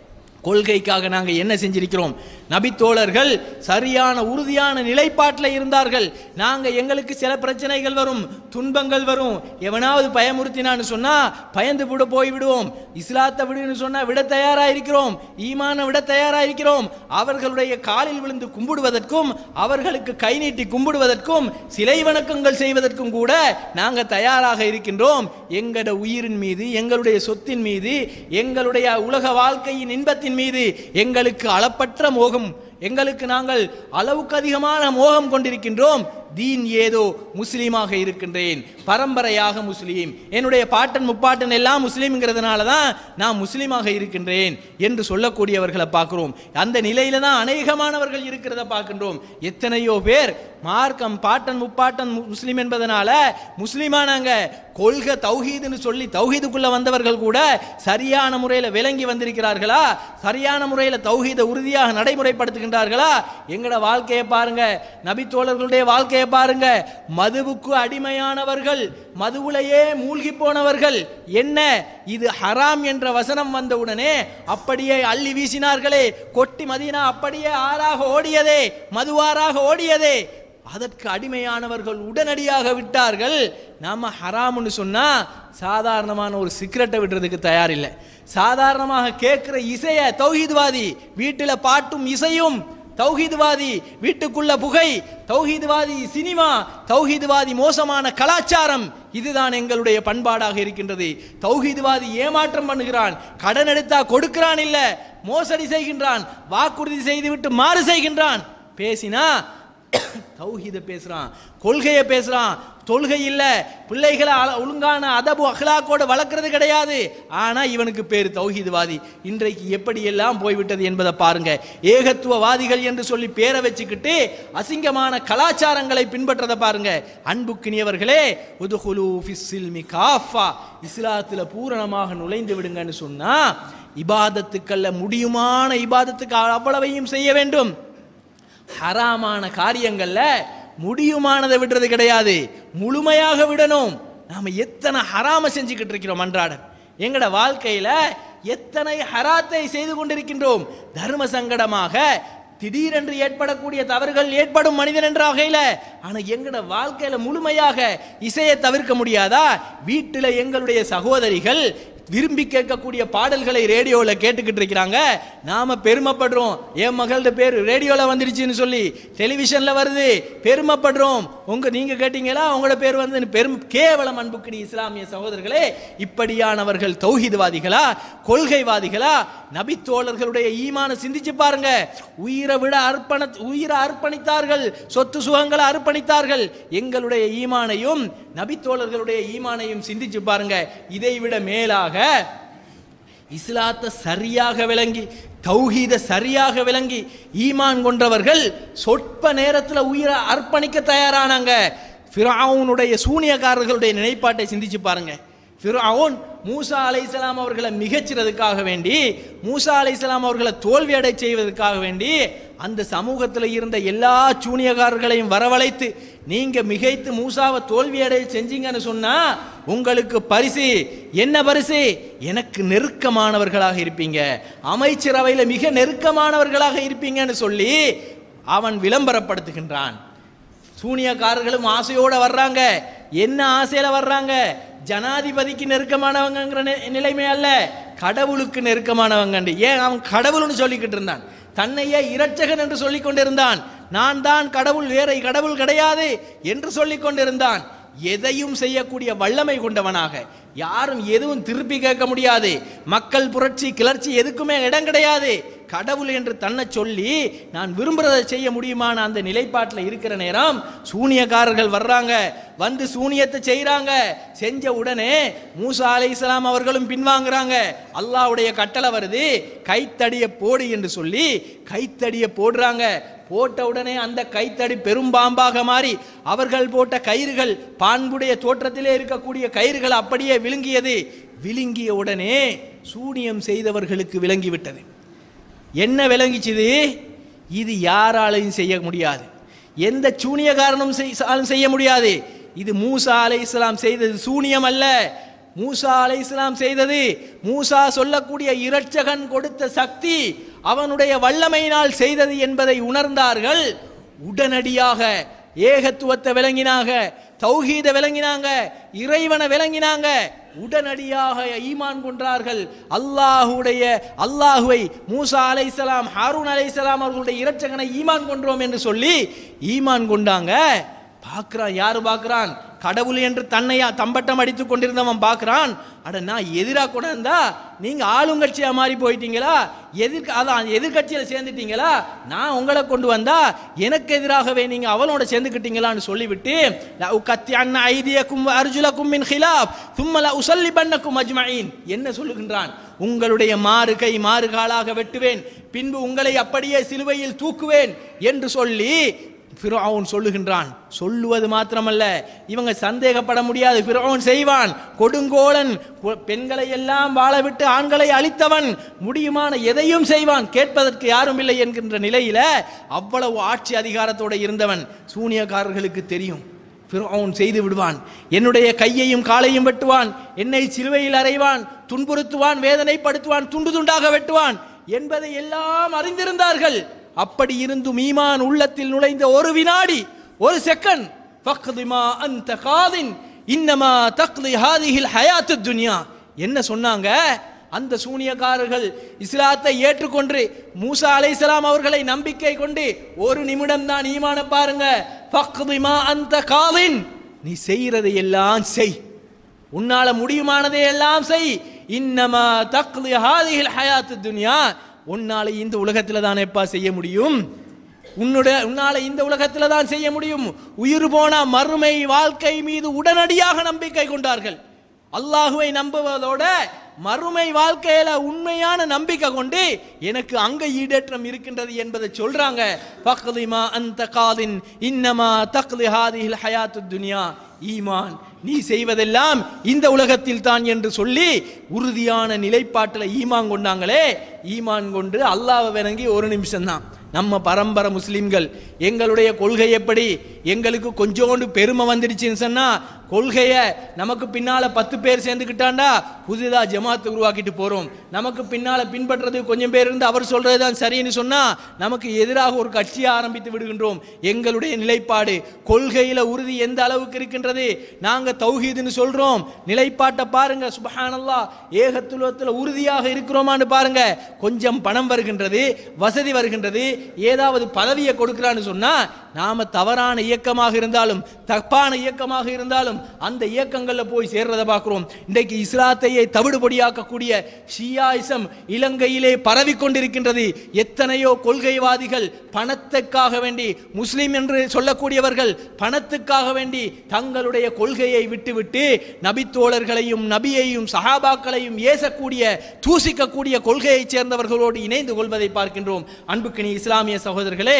கொள்கைக்காக நாங்கள் என்ன செஞ்சிருக்கிறோம்? நபித்தோழர்கள் சரியான உறுதியான நிலைப்பாட்டில் இருந்தார்கள். நாங்கள் எங்களுக்கு சில பிரச்சனைகள் வரும், துன்பங்கள் வரும், எவனாவது பயமுறுத்தினான்னு சொன்னால் பயந்து விட போய் விடுவோம். இஸ்லாத்தை விடுன்னு சொன்னால் விட தயாராக இருக்கிறோம், ஈமான விட தயாராக இருக்கிறோம். அவர்களுடைய காலில் விழுந்து கும்பிடுவதற்கும் அவர்களுக்கு கை நீட்டி கும்பிடுவதற்கும் சிலை வணக்கங்கள் செய்வதற்கும் கூட நாங்கள் தயாராக இருக்கின்றோம். எங்களோட உயிரின் மீது, எங்களுடைய சொத்தின் மீது, எங்களுடைய உலக வாழ்க்கையின் இன்பத்தின் மீது எங்களுக்கு அளப்பற்ற மோகம், எங்களுக்கு நாங்கள் அளவுக்கு அதிகமான மோகம் கொண்டிருக்கின்றோம். தீன் ஏதோ முஸ்லீமாக இருக்கின்றேன், பரம்பரையாக முஸ்லீம், என்னுடைய பாட்டன் முப்பாட்டன் எல்லாம் முஸ்லீம்ங்கிறதுனால தான் நான் முஸ்லீமாக இருக்கின்றேன் என்று சொல்லக்கூடியவர்களை பார்க்கிறோம். அந்த நிலையில தான் அநேகமானவர்கள் இருக்கிறத பார்க்கின்றோம். எத்தனையோ பேர் மார்க்கம் பாட்டன் முப்பாட்டன் முஸ்லீம் என்பதனால முஸ்லீமானாங்க. கொள்கை தௌஹீதுன்னு சொல்லி தௌஹீதுக்குள்ள வந்தவர்கள் கூட சரியான முறையில் விளங்கி வந்திருக்கிறார்களா? சரியான முறையில் தௌஹீதை உறுதியாக நடைமுறைப்படுத்துகின்றார்களா? எங்கட வாழ்க்கையை பாருங்க, நபி தோழர்களுடைய வாழ்க்கையை பாருங்க. மதுவுக்கு அடிமையானவர்கள், மதுவுலையே மூழ்கி போனவர்கள். என்ன இது ஹராம் என்ற வசனம் வந்தவுடனே அப்படியே அள்ளி வீசினார்களே, கொட்டி மதீனா அப்படியே ஆறாக ஓடியதே, மதுவாராக ஓடியதே. அதற்கு அடிமையானவர்கள் உடனடியாக விட்டார்கள். நாம ஹராம்னு சொன்னா சாதாரணமான ஒரு சிகரெட்டை விடுறதுக்கு தயார் இல்லை. சாதாரணமாக கேட்கிற இசைய தௌஹீத்வாதி, வீட்டில் பாட்டும் இசையும் தௌஹீத்வாதி, வீட்டுக்குள்ள புகை தௌஹீத்வாதி, சினிமா தௌஹீத்வாதி, மோசமான கலாச்சாரம், இதுதான் எங்களுடைய பண்பாடாக இருக்கின்றது. தௌஹீத்வாதி ஏமாற்றம் பண்ணுகிறான், கடன் எடுத்தா கொடுக்கிறான், இல்ல மோசடி செய்கின்றான், வாக்குறுதி செய்துவிட்டு மாறு செய்கின்றான். பேசினா தௌஹீத பேசுறான், கொள்கையை பேசுறான், தொல்கை இல்ல, பிள்ளைகளை ஒழுங்கான அதபு அஹ்லாக்கோட வளர்க்கறது கிடையாது. ஆனா இவனுக்கு பேரு தௌஹீத்வாதி. இன்றைக்கு எப்படி எல்லாம் போய்விட்டது என்பதை பாருங்க. ஏகத்துவவாதிகள் என்று சொல்லி பேரை வச்சுக்கிட்டு அசிங்கமான கலாச்சாரங்களை பின்பற்றதை பாருங்க. அன்புக்கினியவர்களே, உதுகுலு ஃபிஸ்ஸில்மி காஃபா, இஸ்லாத்துல பூரணமாக நுழைந்து விடுங்கன்னு சொன்னா இபாதத்துக்கல்ல, முடியுமான இபாதத்துக்கு அவ்வளவையும் செய்ய வேண்டும். ஹராமான காரியங்கள்ல முடியுமானதை விடுறது கிடையாது, முழுமையாக விடணும். நாம எத்தனை ஹராம செஞ்சுக்கிட்டு இருக்கிறோம் அன்றாட. எங்கட வாழ்க்கையில எத்தனை ஹராத்தை செய்து கொண்டிருக்கின்றோம். தர்ம சங்கடமாக திடீரென்று ஏற்படக்கூடிய தவறுகள் ஏற்படும் மனிதன் என்ற வகையில. ஆனா எங்கட வாழ்க்கையில முழுமையாக இசையை தவிர்க்க முடியாதா? வீட்டில் எங்களுடைய சகோதரிகள் விரும்பி கேட்கக்கூடிய பாடல்களை ரேடியோவில் கேட்டுக்கிட்டு இருக்கிறாங்க. நாம பெருமைப்படுறோம், என் மகளோட பேர் ரேடியோவில் வந்துடுச்சுன்னு சொல்லி, டெலிவிஷனில் வருது, பெருமைப்படுறோம். உங்க நீங்க கேட்டீங்களா உங்களோட பேர் வந்து பெரும் கேவலம். அன்புக்குடி இஸ்லாமிய சகோதரர்களே, இப்படியானவர்கள் தௌஹீத்வாதிகளா, கொள்கைவாதிகளா? நபி தோழர்களுடைய ஈமான சிந்திச்சு பாருங்க. உயிரை விட அர்ப்பண உயிரை அர்ப்பணித்தார்கள், சொத்து சுகங்களை அர்ப்பணித்தார்கள். எங்களுடைய ஈமானையும் நபி தோழர்களுடைய ஈமானையும் சிந்திச்சு பாருங்க. இதை விட மேலாக இஸ்லாத்தை சரியாக விளங்கி, தௌஹீத சரியாக விளங்கி ஈமான் கொண்டவர்கள் சொற்ப நேரத்தில் உயிரை அர்ப்பணிக்க தயாரானாங்க. ஃபிரௌனுடைய சூனியக்காரர்களுடைய நிலைப்பாட்டை சிந்திச்சு பாருங்க. ஃபிரௌன் மூசா அலைஹிஸ்ஸலாம் அவர்களை மிகச்சிறதுக்காக வேண்டி, மூசா அலைஹிஸ்ஸலாம் அவர்களை தோல்வி அடை செய்வதற்காக வேண்டி அந்த சமூகத்தில் இருந்த எல்லா சூனியக்காரர்களையும் வரவழைத்து, நீங்க மிகைத்து மூசாவை தோல்வி அடை செஞ்சீங்கன்னு சொன்னா உங்களுக்கு பரிசு என்ன? பரிசு, எனக்கு நெருக்கமானவர்களாக இருப்பீங்க, அமைச்சரவையில் மிக நெருக்கமானவர்களாக இருப்பீங்கன்னு சொல்லி அவன் விளம்பரப்படுத்துகின்றான். சூனியக்காரர்களும் ஆசையோட வர்றாங்க. என்ன ஆசையில வர்றாங்க? ஜனாதிபதிக்கு நெருக்கமானவங்கிற நிலைமை அல்ல, கடவுளுக்கு நெருக்கமானவங்க. ஏன் அவன் கடவுள்னு சொல்லிக்கிட்டு இருந்தான், தன்னையே இரட்சகன் என்று சொல்லிக் கொண்டிருந்தான். நான் தான் கடவுள், வேற கடவுள் கிடையாது என்று சொல்லிக் கொண்டிருந்தான். எதையும் செய்யக்கூடிய வல்லமை கொண்டவனாக, யாரும் எதுவும் திருப்பி கேட்க முடியாது, மக்கள் புரட்சி கிளர்ச்சி எதுக்குமே இடம் கிடையாது. கடவுள் என்று தன்னை சொல்லி நான் விரும்புறதை செய்ய முடியுமான அந்த நிலைப்பாட்டில் இருக்கிற நேரம் சூனியக்காரர்கள் வர்றாங்க. வந்து சூனியத்தை செய்யறாங்க. செஞ்ச உடனே மூசா அலைஹிஸ்ஸலாம் அவர்களும் பின்வாங்குறாங்க. அல்லாஹ்வுடைய கட்டளை வருது, கைத்தடிய போடு என்று சொல்லி கைத்தடிய போடுறாங்க. போட்ட உடனே அந்த கைத்தடி பெரும்பாம்பாக மாறி அவர்கள் போட்ட கயிறுகள், பான்புடைய தோற்றத்திலே இருக்கக்கூடிய கயிறுகள் அப்படியே விழுங்கியது. விழுங்கிய உடனே சூனியம் செய்தவர்களுக்கு விளங்கிவிட்டது. என்ன விளங்கிச்சுது? இது யாராலையும் செய்ய முடியாது, எந்த சூனியக்காரனும் செய்ய முடியாது. இது மூசா அலைஹிஸ்ஸலாம் செய்தது சூனியம் அல்ல, மூசா அலைஹிஸ்ஸலாம் செய்தது, மூசா சொல்லக்கூடிய இரட்சகன் கொடுத்த சக்தி அவனுடைய வல்லமையினால் செய்தது என்பதை உணர்ந்தார்கள். உடனடியாக ஏகத்துவத்தை விளங்கினாங்க, தௌஹீத விளங்கினாங்க, இறைவனை விளங்கினாங்க. உடனடியாக ஈமான் கொண்டார்கள். அல்லாஹுடைய அல்லாஹுவை மூசா அலைஹிஸ்ஸலாம், ஹாரூன் அலைஹிஸ்ஸலாம் அவர்களுடைய இரட்சகனை ஈமான் கொண்டோம் என்று சொல்லி ஈமான் கொண்டாங்க. பார்க்கிறான், யாரு பார்க்கிறான்? கடவுள் என்று தன்னையா தம்பட்டம் அடித்துக் கொண்டிருந்தவன் பார்க்கிறான், அட நான் எதிராக கூட இருந்தா நீங்க ஆளுங்கட்சியா மாறி போயிட்டீங்களா, எதிர் அதான் எதிர்கட்சியில் சேர்ந்துட்டீங்களா, நான் உங்களை கொண்டு வந்தா எனக்கு எதிராகவே நீங்க அவளோட சேர்ந்துக்கிட்டீங்களான்னு சொல்லிவிட்டு என்ன சொல்லுகின்றான்? உங்களுடைய மாறு கை மாறு காலாக வெட்டுவேன், பின்பு உங்களை அப்படியே சிலுவையில் தூக்குவேன் என்று சொல்லி ஃபிரௌன் சொல்லுகின்றான். சொல்லுவது மாத்திரமல்ல, இவங்க சந்தேகப்பட முடியாது, ஃபிரௌன் செய்வான். கொடுங்கோலன், பெண்களை எல்லாம் வாழவிட்டு ஆண்களை அழித்தவன், முடியுமான எதையும் செய்வான், கேட்பதற்கு யாரும் இல்லை என்கின்ற நிலையில அவ்வளவு ஆட்சி அதிகாரத்தோடு இருந்தவன். சூனியக்காரர்களுக்கு தெரியும், ஃபிரௌன் செய்து விடுவான், என்னுடைய கையையும் காலையும் வெட்டுவான், என்னை சிலுவையில் அறைவான், துன்புறுத்துவான், வேதனைப்படுத்துவான், துண்டு துண்டாக வெட்டுவான் என்பதை எல்லாம் அறிந்திருந்தார்கள். அப்படி இருந்தும் ஈமான் உள்ளத்தில் நுழைந்த ஒரு வினாடி, ஒரு செகண்ட், ஃபக்திமா அன்த காதின் இன்னமா தக்லி ஹாதிஹில் ஹயாத்துத் துன்யா என்ன சொன்னாங்க? அந்த சூனியக்காரர்கள் இஸ்லாத்தை ஏற்றுக்கொண்டு மூசா அலைஹிஸ்ஸலாம் அவர்களை நம்பிக்கை கொண்டு ஒரு நிமிடம் தான் ஈமான பாருங்க. ஃபக்திமா அன்த காதின், நீ செய்யறதை எல்லாம் செய், உன்னால முடியுமானதை எல்லாம் செய். இன்னமா தக்லி ஹாதிஹில் ஹயாத்துத் துன்யா, உன்னால இந்த உலகத்துல தான் எப்பா செய்ய முடியும், உன்னுடைய உன்னால இந்த உலகத்துல தான் செய்ய முடியும். உயிர் போனா மறுமை வாழ்க்கை மீது உடனடியாக நம்பிக்கை கொண்டார்கள். அல்லாஹுவை நம்புவதோட மறுமை வாழ்க்கையில உண்மையான நம்பிக்கை கொண்டு எனக்கு அங்க ஈடேற்றம் இருக்கின்றது என்பதை சொல்றாங்க. ஃபக்திமா அன்த காதின் இன்னமா தக்லி ஹாதிஹில் ஹயாத்துத் துன்யா, ஈமான் நீ செய்வதெல்லாம் இந்த உலகத்தில் தான் என்று சொல்லி உறுதியான நிலைப்பாட்டில் ஈமான் கொண்டாங்களே. ஈமான் கொண்டு அல்லாஹ்வை வணங்கி ஒரு நிமிஷம் தான். நம்ம பரம்பரை முஸ்லிம்கள், எங்களுடைய கொள்கை எப்படி, எங்களுக்கு கொஞ்சோண்டு பெருமை வந்துடுச்சுன்னு சொன்னா, கொள்கையை நமக்கு பின்னால பத்து பேர் சேர்ந்துக்கிட்டாண்டா புதிதா ஜமாத்து உருவாக்கிட்டு போறோம், நமக்கு பின்னால பின்பற்றது கொஞ்சம் பேர் இருந்து அவர் சொல்றதுதான் சரின்னு சொன்னா நமக்கு எதிராக ஒரு கட்சியை ஆரம்பித்து விடுகின்றோம். எங்களுடைய நிலைப்பாடு கொள்கையில உறுதி எந்த அளவுக்கு இருக்கின்றது, நாங்க தௌஹீதுன்னு சொல்றோம், நிலைப்பாட்டை பாருங்க. சுப்ஹானல்லாஹ், ஏகத்துவத்தில் உறுதியாக இருக்கிறோமான்னு பாருங்க. கொஞ்சம் பணம் வருகின்றது, வசதி வருகின்றது, ஏதாவது பதவியை கொடுக்கிறான்னு சொன்னா நாம தவறான இயக்கமாக இருந்தாலும் தப்பான இயக்கமாக இருந்தாலும் அந்த இயக்கங்கள்ல போய் சேர்றதை பார்க்கிறோம். இன்றைக்கு இஸ்லாத்தையே தவிடுபடியாக்கக்கூடிய ஷியாயிசம் இலங்கையிலே பரவி கொண்டிருக்கின்றது. எத்தனையோ கொள்கைவாதிகள் பணத்துக்காக வேண்டி, முஸ்லிம் என்று சொல்லக்கூடியவர்கள் பணத்துக்காக வேண்டி தங்களுடைய கொள்கையை விட்டுவிட்டு நபித்தோழர்களையும் நபியையும் சஹாபாக்களையும் ஏசக்கூடிய தூசிக்கக்கூடிய கொள்கையை சேர்ந்தவர்களோடு இணைந்து கொள்வதை பார்க்கின்றோம். அன்புக்கினி இஸ்லாமிய சகோதரர்களே,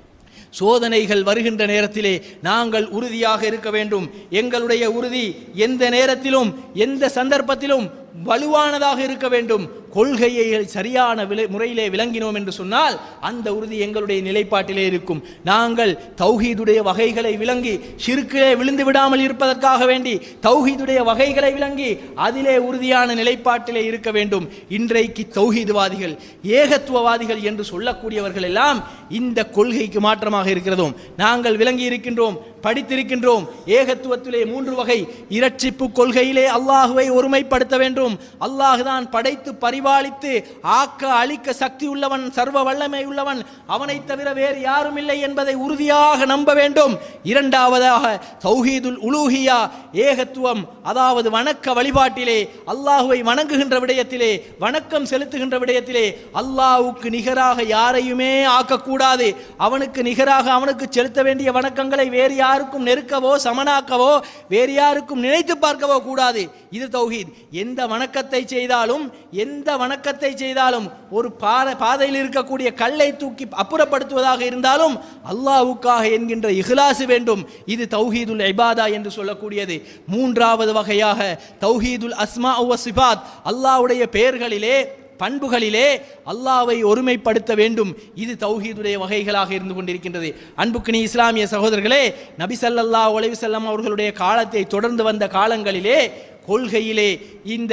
சோதனைகள் வருகின்ற நேரத்திலே நாங்கள் உறுதியாக இருக்க வேண்டும். எங்களுடைய உறுதி எந்த நேரத்திலும் எந்த சந்தர்ப்பத்திலும் வலுவானதாக இருக்க வேண்டும். கொள்கையை சரியான முறையிலே விளங்கினோம் என்று சொன்னால் அந்த உறுதி எங்களுடைய நிலைப்பாட்டிலே இருக்கும். நாங்கள் தௌஹீதுடைய வகைகளை விளங்கி ஷிர்கிலே விழுந்து விடாமல் இருப்பதற்காக வேண்டி தௌஹீதுடைய வகைகளை விளங்கி அதிலே உறுதியான நிலைப்பாட்டிலே இருக்க வேண்டும். இன்றைக்கு தௌஹீதுவாதிகள், ஏகத்துவவாதிகள் என்று சொல்லக்கூடியவர்கள் எல்லாம் இந்த கொள்கைக்கு மாற்றமாக இருக்கிறதும் நாங்கள் விளங்கி இருக்கின்றோம், படித்திருக்கின்றோம். ஏகத்துவத்திலே மூன்று வகை. இரட்சிப்பு கொள்கையிலே அல்லாஹுவை ஒருமைப்படுத்த வேண்டும். அல்லாஹ் தான் படைத்து பரிபாலித்து ஆக்க அழிக்க சக்தி உள்ளவன், சர்வ வல்லமை உள்ளவன், அவனை தவிர வேறு யாரும் இல்லை என்பதை உறுதியாக நம்ப வேண்டும். இரண்டாவதாக தௌஹீதுல் உலூஹியா, ஏகத்துவம், அதாவது வணக்க வழிபாட்டிலே அல்லாஹுவை வணங்குகின்ற விடயத்திலே, வணக்கம் செலுத்துகின்ற விடயத்திலே அல்லாஹ்வுக்கு நிகராக யாரையுமே ஆக்கக்கூடாது. அவனுக்கு நிகராக அவனுக்கு செலுத்த வேண்டிய வணக்கங்களை வேறு யாருக்கும் நெருக்கவோ சமனாக்கவோ வேறு யாருக்கும் நினைத்து பார்க்கவோ கூடாது. இது தௌஹீத். எந்த வணக்கத்தை செய்தாலும் எந்த வணக்கத்தை செய்தாலும் ஒரு பாதையில் இருக்கக்கூடிய கல்லை தூக்கி அப்புறப்படுத்துவதாக இருந்தாலும் அல்லாஹ்வுக்காக என்கின்ற இஹ்லாஸ் வேண்டும். இது தௌஹீதுல் இபாதா என்று சொல்லக்கூடியது. மூன்றாவது வகையாக தௌஹீதுல் அஸ்மா வ சிஃபாத், அல்லாஹ்வுடைய பெயர்களிலே பண்புகளிலே அல்லாஹ்வை ஒருமைப்படுத்த வேண்டும். இது தௌஹீதுடைய வகைகளாக இருந்து கொண்டிருக்கின்றது. அன்புக்கினி இஸ்லாமிய சகோதரர்களே, நபி ஸல்லல்லாஹு அலைஹி வஸல்லம் அவர்களுடைய காலத்தை தொடர்ந்து வந்த காலங்களிலே கொள்கையிலே இந்த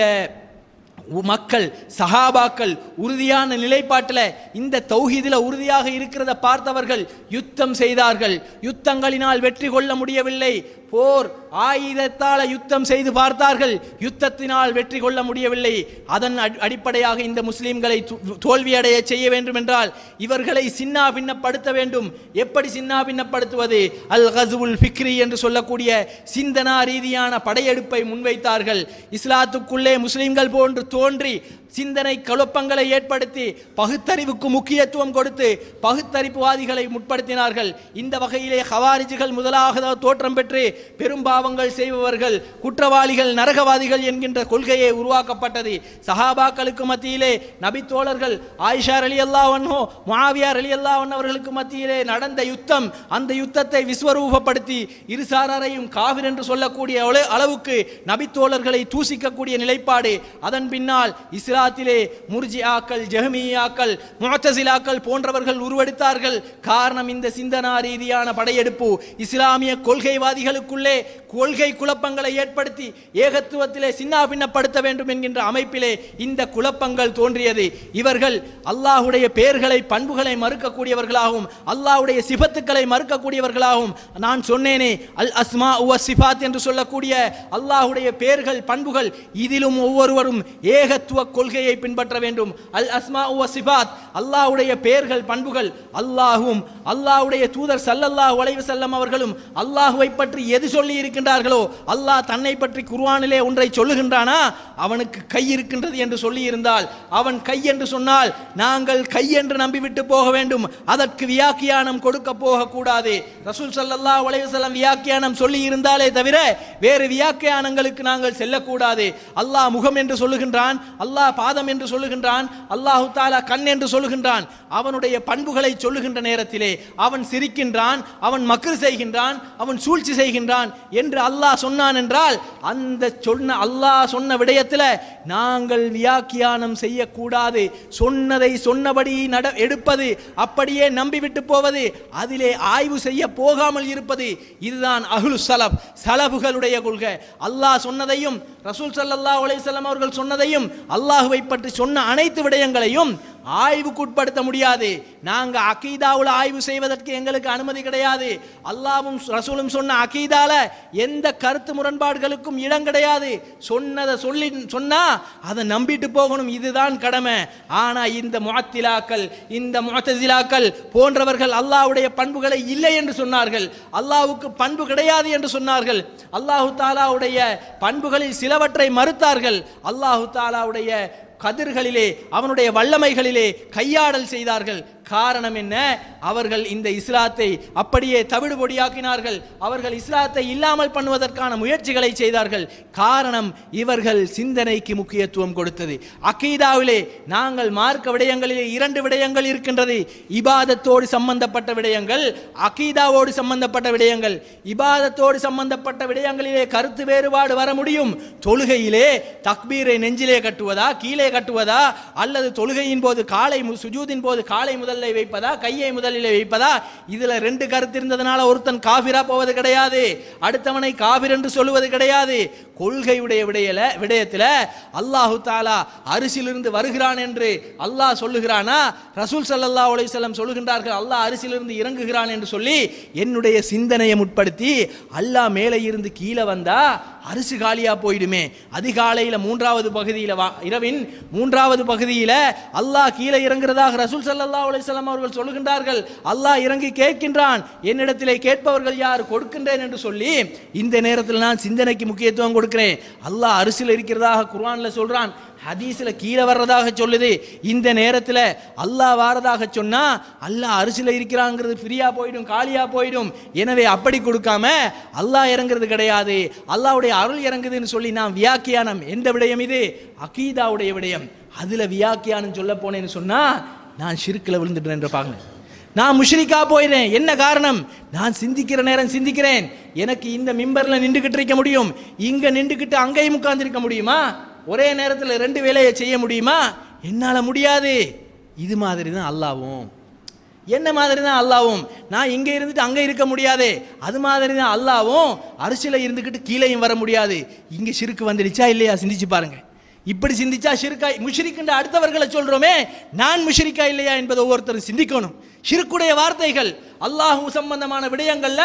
மக்கள் சஹாபாக்கள் உறுதியான நிலைப்பாட்டில் இந்த தௌஹீதில் உறுதியாக இருக்கிறத பார்த்தவர்கள் யுத்தம் செய்தார்கள். யுத்தங்களினால் வெற்றி கொள்ள முடியவில்லை. போர் ஆயுதத்தால் யுத்தம் செய்து பார்த்தார்கள். யுத்தத்தினால் வெற்றி கொள்ள முடியவில்லை. அதன் அடிப்படையாக இந்த முஸ்லிம்களை தோல்வியடைய செய்ய வேண்டும் என்றால் இவர்களை சின்னா பின்னப்படுத்த வேண்டும். எப்படி சின்னா பின்னப்படுத்துவது? அல் கஸ்வுல் ஃபிக்ரி என்று சொல்லக்கூடிய சிந்தனா ரீதியான படையெடுப்பை முன்வைத்தார்கள். இஸ்லாத்துக்குள்ளே முஸ்லிம்கள் போன்று தோன்றி சிந்தனை குழப்பங்களை ஏற்படுத்தி பகுத்தறிவுக்கு முக்கியத்துவம் கொடுத்து பகுத்தறிப்புவாதிகளை முற்படுத்தினார்கள். இந்த வகையிலே ஹவாரிஜிகள் முதலாக தோற்றம் பெற்று பெரும்பாவங்கள் செய்பவர்கள், குற்றவாளிகள், நரகவாதிகள் என்கின்ற கொள்கையை உருவாக்கப்பட்டது. சஹாபாக்களுக்கு மத்தியிலே நபி தோழர்கள் ஆயிஷா ரலியல்லாஹு அன்ஹு, முஆவியா ரலியல்லாஹு அன்ஹு அவர்களுக்கு மத்தியிலே நடந்த யுத்தம், அந்த யுத்தத்தை விஸ்வரூபப்படுத்தி இருசாராரையும் காஃபிர் என்று சொல்லக்கூடிய அளவுக்கு நபி தோழர்களை தூசிக்கக்கூடிய நிலைப்பாடு. அதன் பின்னால் இஸ்லாம் முர்ஜிஆக்கள், ஜஹ்மியாக்கள், முஅ்தஸிலாக்கள் போன்றவர்கள் உருவெடுத்தார்கள். காரணம் இந்த சிந்தனா ரீதியான படையெடுப்பு இஸ்லாமிய கொள்கைவாதிகளுக்குள்ளே கொள்கை குழப்பங்களை ஏற்படுத்தி ஏகத்துவத்திலே சின்னா பின்னப்படுத்த வேண்டும் என்கின்ற அமைப்பிலே இந்த குழப்பங்கள் தோன்றியது. இவர்கள் அல்லாஹ்வுடைய பெயர்களை பண்புகளை மறுக்கக்கூடியவர்களாகவும் அல்லாஹ்வுடைய சிஃபத்துக்களை மறுக்கக்கூடியவர்களாகவும், நான் சொன்னேனே அல் அஸ்மா வ சிஃபாத் என்று சொல்லக்கூடிய அல்லாஹ்வுடைய பெயர்கள் பண்புகள், இதிலும் ஒவ்வொருவரும் ஏகத்துவ கொள்கையை பின்பற்ற வேண்டும். அல் அஸ்மா வ சிஃபாத் அல்லாஹ்வுடைய பெயர்கள் பண்புகள், அல்லாஹ்வும் அல்லாஹ்வுடைய தூதர் ஸல்லல்லாஹு அலைஹி வஸல்லம் அவர்களும் அல்லாஹ்வை பற்றி எது சொல்லி இருக்கின்றார்களோ, அல்லாஹ் தன்னை பற்றி குர்ஆனிலே ஒன்றை சொல்லுகின்றானா, அவனுக்கு கை இருக்கின்றது என்று சொல்லி இருந்தால், அவன் கை என்று சொன்னால் நாங்கள் கை என்று நம்பிவிட்டு போக வேண்டும். அதற்கு வியாக்கியானம் கொடுக்க போக கூடாது. ரசூல் ஸல்லல்லாஹு அலைஹி வஸல்லம் வியாக்கியானம் சொல்லி இருந்தாலே தவிர வேறு வியாக்கியானங்களுக்கு நாங்கள் செல்லக்கூடாது. அல்லாஹ் முகம் என்று சொல்லுகின்றான், அல்லாஹ் பாதம் என்று சொல்லுகின்றான், அல்லாஹு தஆலா கண் என்று சொல்லுகின்றான். அவனுடைய பண்புகளை சொல்லுகின்ற நேரத்திலே அவன் சிரிக்கின்றான், அவன் மக்ர் செய்கின்றான், அவன் சூழ்ச்சி செய்கின்றான் என்று அல்லாஹ் சொன்னான் என்றால், அந்த சொன்ன அல்லாஹ் சொன்ன விடயத்தில் நாங்கள் வியாக்கியானம் செய்யக்கூடாது. சொன்னதை சொன்னபடி நட எடுப்பது, அப்படியே நம்பிவிட்டு போவது, அதிலே ஆய்வு செய்ய போகாமல் இருப்பது, இதுதான் அஹ்லு ஸலஃப் ஸலஃபுகளுடைய கொள்கை. அல்லாஹ் சொன்னதையும் ரசூல் ஸல்லல்லாஹு அலைஹி வஸல்லம் அவர்கள் சொன்னதையும் அல்லாஹ்வை பற்றி சொன்ன அனைத்து விடயங்களையும் ஆய்வுக்குட்படுத்த முடியாது. நாங்க அகீதாவுல ஆய்வு செய்வதற்கு எங்களுக்கு அனுமதி கிடையாது. அல்லாஹ்வும் ரசூலும் சொன்ன அகீதால எந்த கருத்து முரண்பாடுகளுக்கும் இடம் கிடையாது. சொன்னதை சொல்லி சொன்னா அதை நம்பிட்டு போகணும், இதுதான் கடமை. ஆனா இந்த முஅத்திலாக்கள், இந்த முஅ்தஸிலாக்கள் போன்றவர்கள் அல்லாஹ்வுடைய பண்புகளை இல்லை என்று சொன்னார்கள், அல்லாஹ்வுக்கு பண்பு கிடையாது என்று சொன்னார்கள், அல்லாஹு தஆலாவுடைய பண்புகளில் சிலவற்றை மறுத்தார்கள், அல்லாஹு தஆலாவுடைய கதிர்களிலே அவனுடைய வல்லமைகளிலே கையாடல் செய்தார்கள். காரணம் என்ன? அவர்கள் இந்த இஸ்லாத்தை அப்படியே தவிடு பொடியாக்கினார்கள். அவர்கள் இஸ்லாத்தை இல்லாமல் பண்ணுவதற்கான முயற்சிகளை செய்தார்கள். காரணம், இவர்கள் சிந்தனைக்கு முக்கியத்துவம் கொடுத்தது. அகீதாவிலே நாங்கள் மார்க்க விடயங்களிலே இரண்டு விடயங்கள் இருக்கின்றது. இபாதத்தோடு சம்பந்தப்பட்ட விடயங்கள், அகீதாவோடு சம்பந்தப்பட்ட விடயங்கள். இபாதத்தோடு சம்பந்தப்பட்ட விடயங்களிலே கருத்து வேறுபாடு வர முடியும். தொழுகையிலே தக்பீரை நெஞ்சிலே கட்டுவதா, கீழே கட்டுவதா, அல்லது தொழுகையின் போது காலை சுஜூதின் போது காலை முதல் வைப்பதா, கையை முதலில் வைப்பதா, இதுல ரெண்டு கருத்து இருந்ததனால ஒருத்தன் காபிரா போவது கிடையாது, அடுத்தவனை காபிர் என்று சொல்லுவது கிடையாது. கொள்கையுடைய விடயல விடயத்தில் அல்லாஹு தஆலா அரிசிலிருந்து வருகிறான் என்று அல்லாஹ் சொல்லுகிறானா, ரசூல் ஸல்லல்லாஹு அலைஹி வஸல்லம் சொல்லுகின்றார்கள் அல்லாஹ் அரிசிலிருந்து இறங்குகிறான் என்று சொல்லி என்னுடைய சிந்தனையை முற்படுத்தி அல்லாஹ் மேலே இருந்து கீழே வந்தா அரிசி காலியா போயிடுமே. அதிகாலையில் மூன்றாவது பகுதியில், இரவின் மூன்றாவது பகுதியில் அல்லாஹ் கீழே இறங்குறதாக ரசூல் ஸல்லல்லாஹு அலைஹி வஸல்லம் அவர்கள் சொல்லுகின்றார்கள். அல்லாஹ் இறங்கி கேட்கின்றான், என்னிடத்திலே கேட்பவர்கள் யார், கொடுக்கின்றேன் என்று சொல்லி இந்த நேரத்தில் நான் சிந்தனைக்கு முக்கியத்துவம் கொடுக்கிறேன். அல்லாஹ் அரிசியில் இருக்கிறதாக குர்ஆன்ல சொல்றான், ஹதீஸ்ல கீழே வர்றதாக சொல்லுது. இந்த நேரத்தில் அல்லாஹ் வாரதாக சொன்னா அல்லாஹ் அரிசில இருக்கிறாங்கிறது ஃப்ரீயா போயிடும், காலியா போயிடும். எனவே அப்படி கொடுக்காம அல்லாஹ் இறங்குறது கிடையாது, அல்லாஹ்வுடைய அருள் இறங்குதுன்னு சொல்லி நான் வியாக்கியானம், எந்த விடயம் இது, அகீதாவுடைய விடயம், அதுல வியாக்கியானம் சொல்ல போனேன்னு சொன்னா நான் ஷிர்க்ல விழுந்துட்டேன் என்று பாருங்க. நான் முஷ்ரிக்கா போயிடுறேன். என்ன காரணம்? நான் சிந்திக்கிற நேரம் சிந்திக்கிறேன். எனக்கு இந்த மிம்பர்ல நின்றுகிட்டு இருக்க முடியும், இங்க நின்றுகிட்டு அங்கேயும் உட்கார்ந்திருக்க முடியுமா? ஒரே நேரத்தில் ரெண்டு வேலையை செய்ய முடியுமா? என்னால் முடியாது. இது மாதிரி தான் அல்லாவும். என்ன மாதிரி தான் அல்லாவும். நான் இங்கே இருந்துட்டு அங்கே இருக்க முடியாது, அது மாதிரி தான் அல்லாவும் அரிசியில் இருந்துக்கிட்டு கீழேயும் வர முடியாது. இங்கே ஷிர்க் வந்துடுச்சா இல்லையா சிந்திச்சு பாருங்க. இப்படி சிந்திச்சா ஷிர்காய் முஷ்ரிக்குன்ற அடுத்தவர்களை சொல்றோமே, நான் முஷ்ரிக்கா இல்லையா என்பதை ஒவ்வொருத்தரும் சிந்திக்கணும். ஷிர்க்குடைய வார்த்தைகள் அல்லாஹ் சம்பந்தமான விடயங்கள்ல,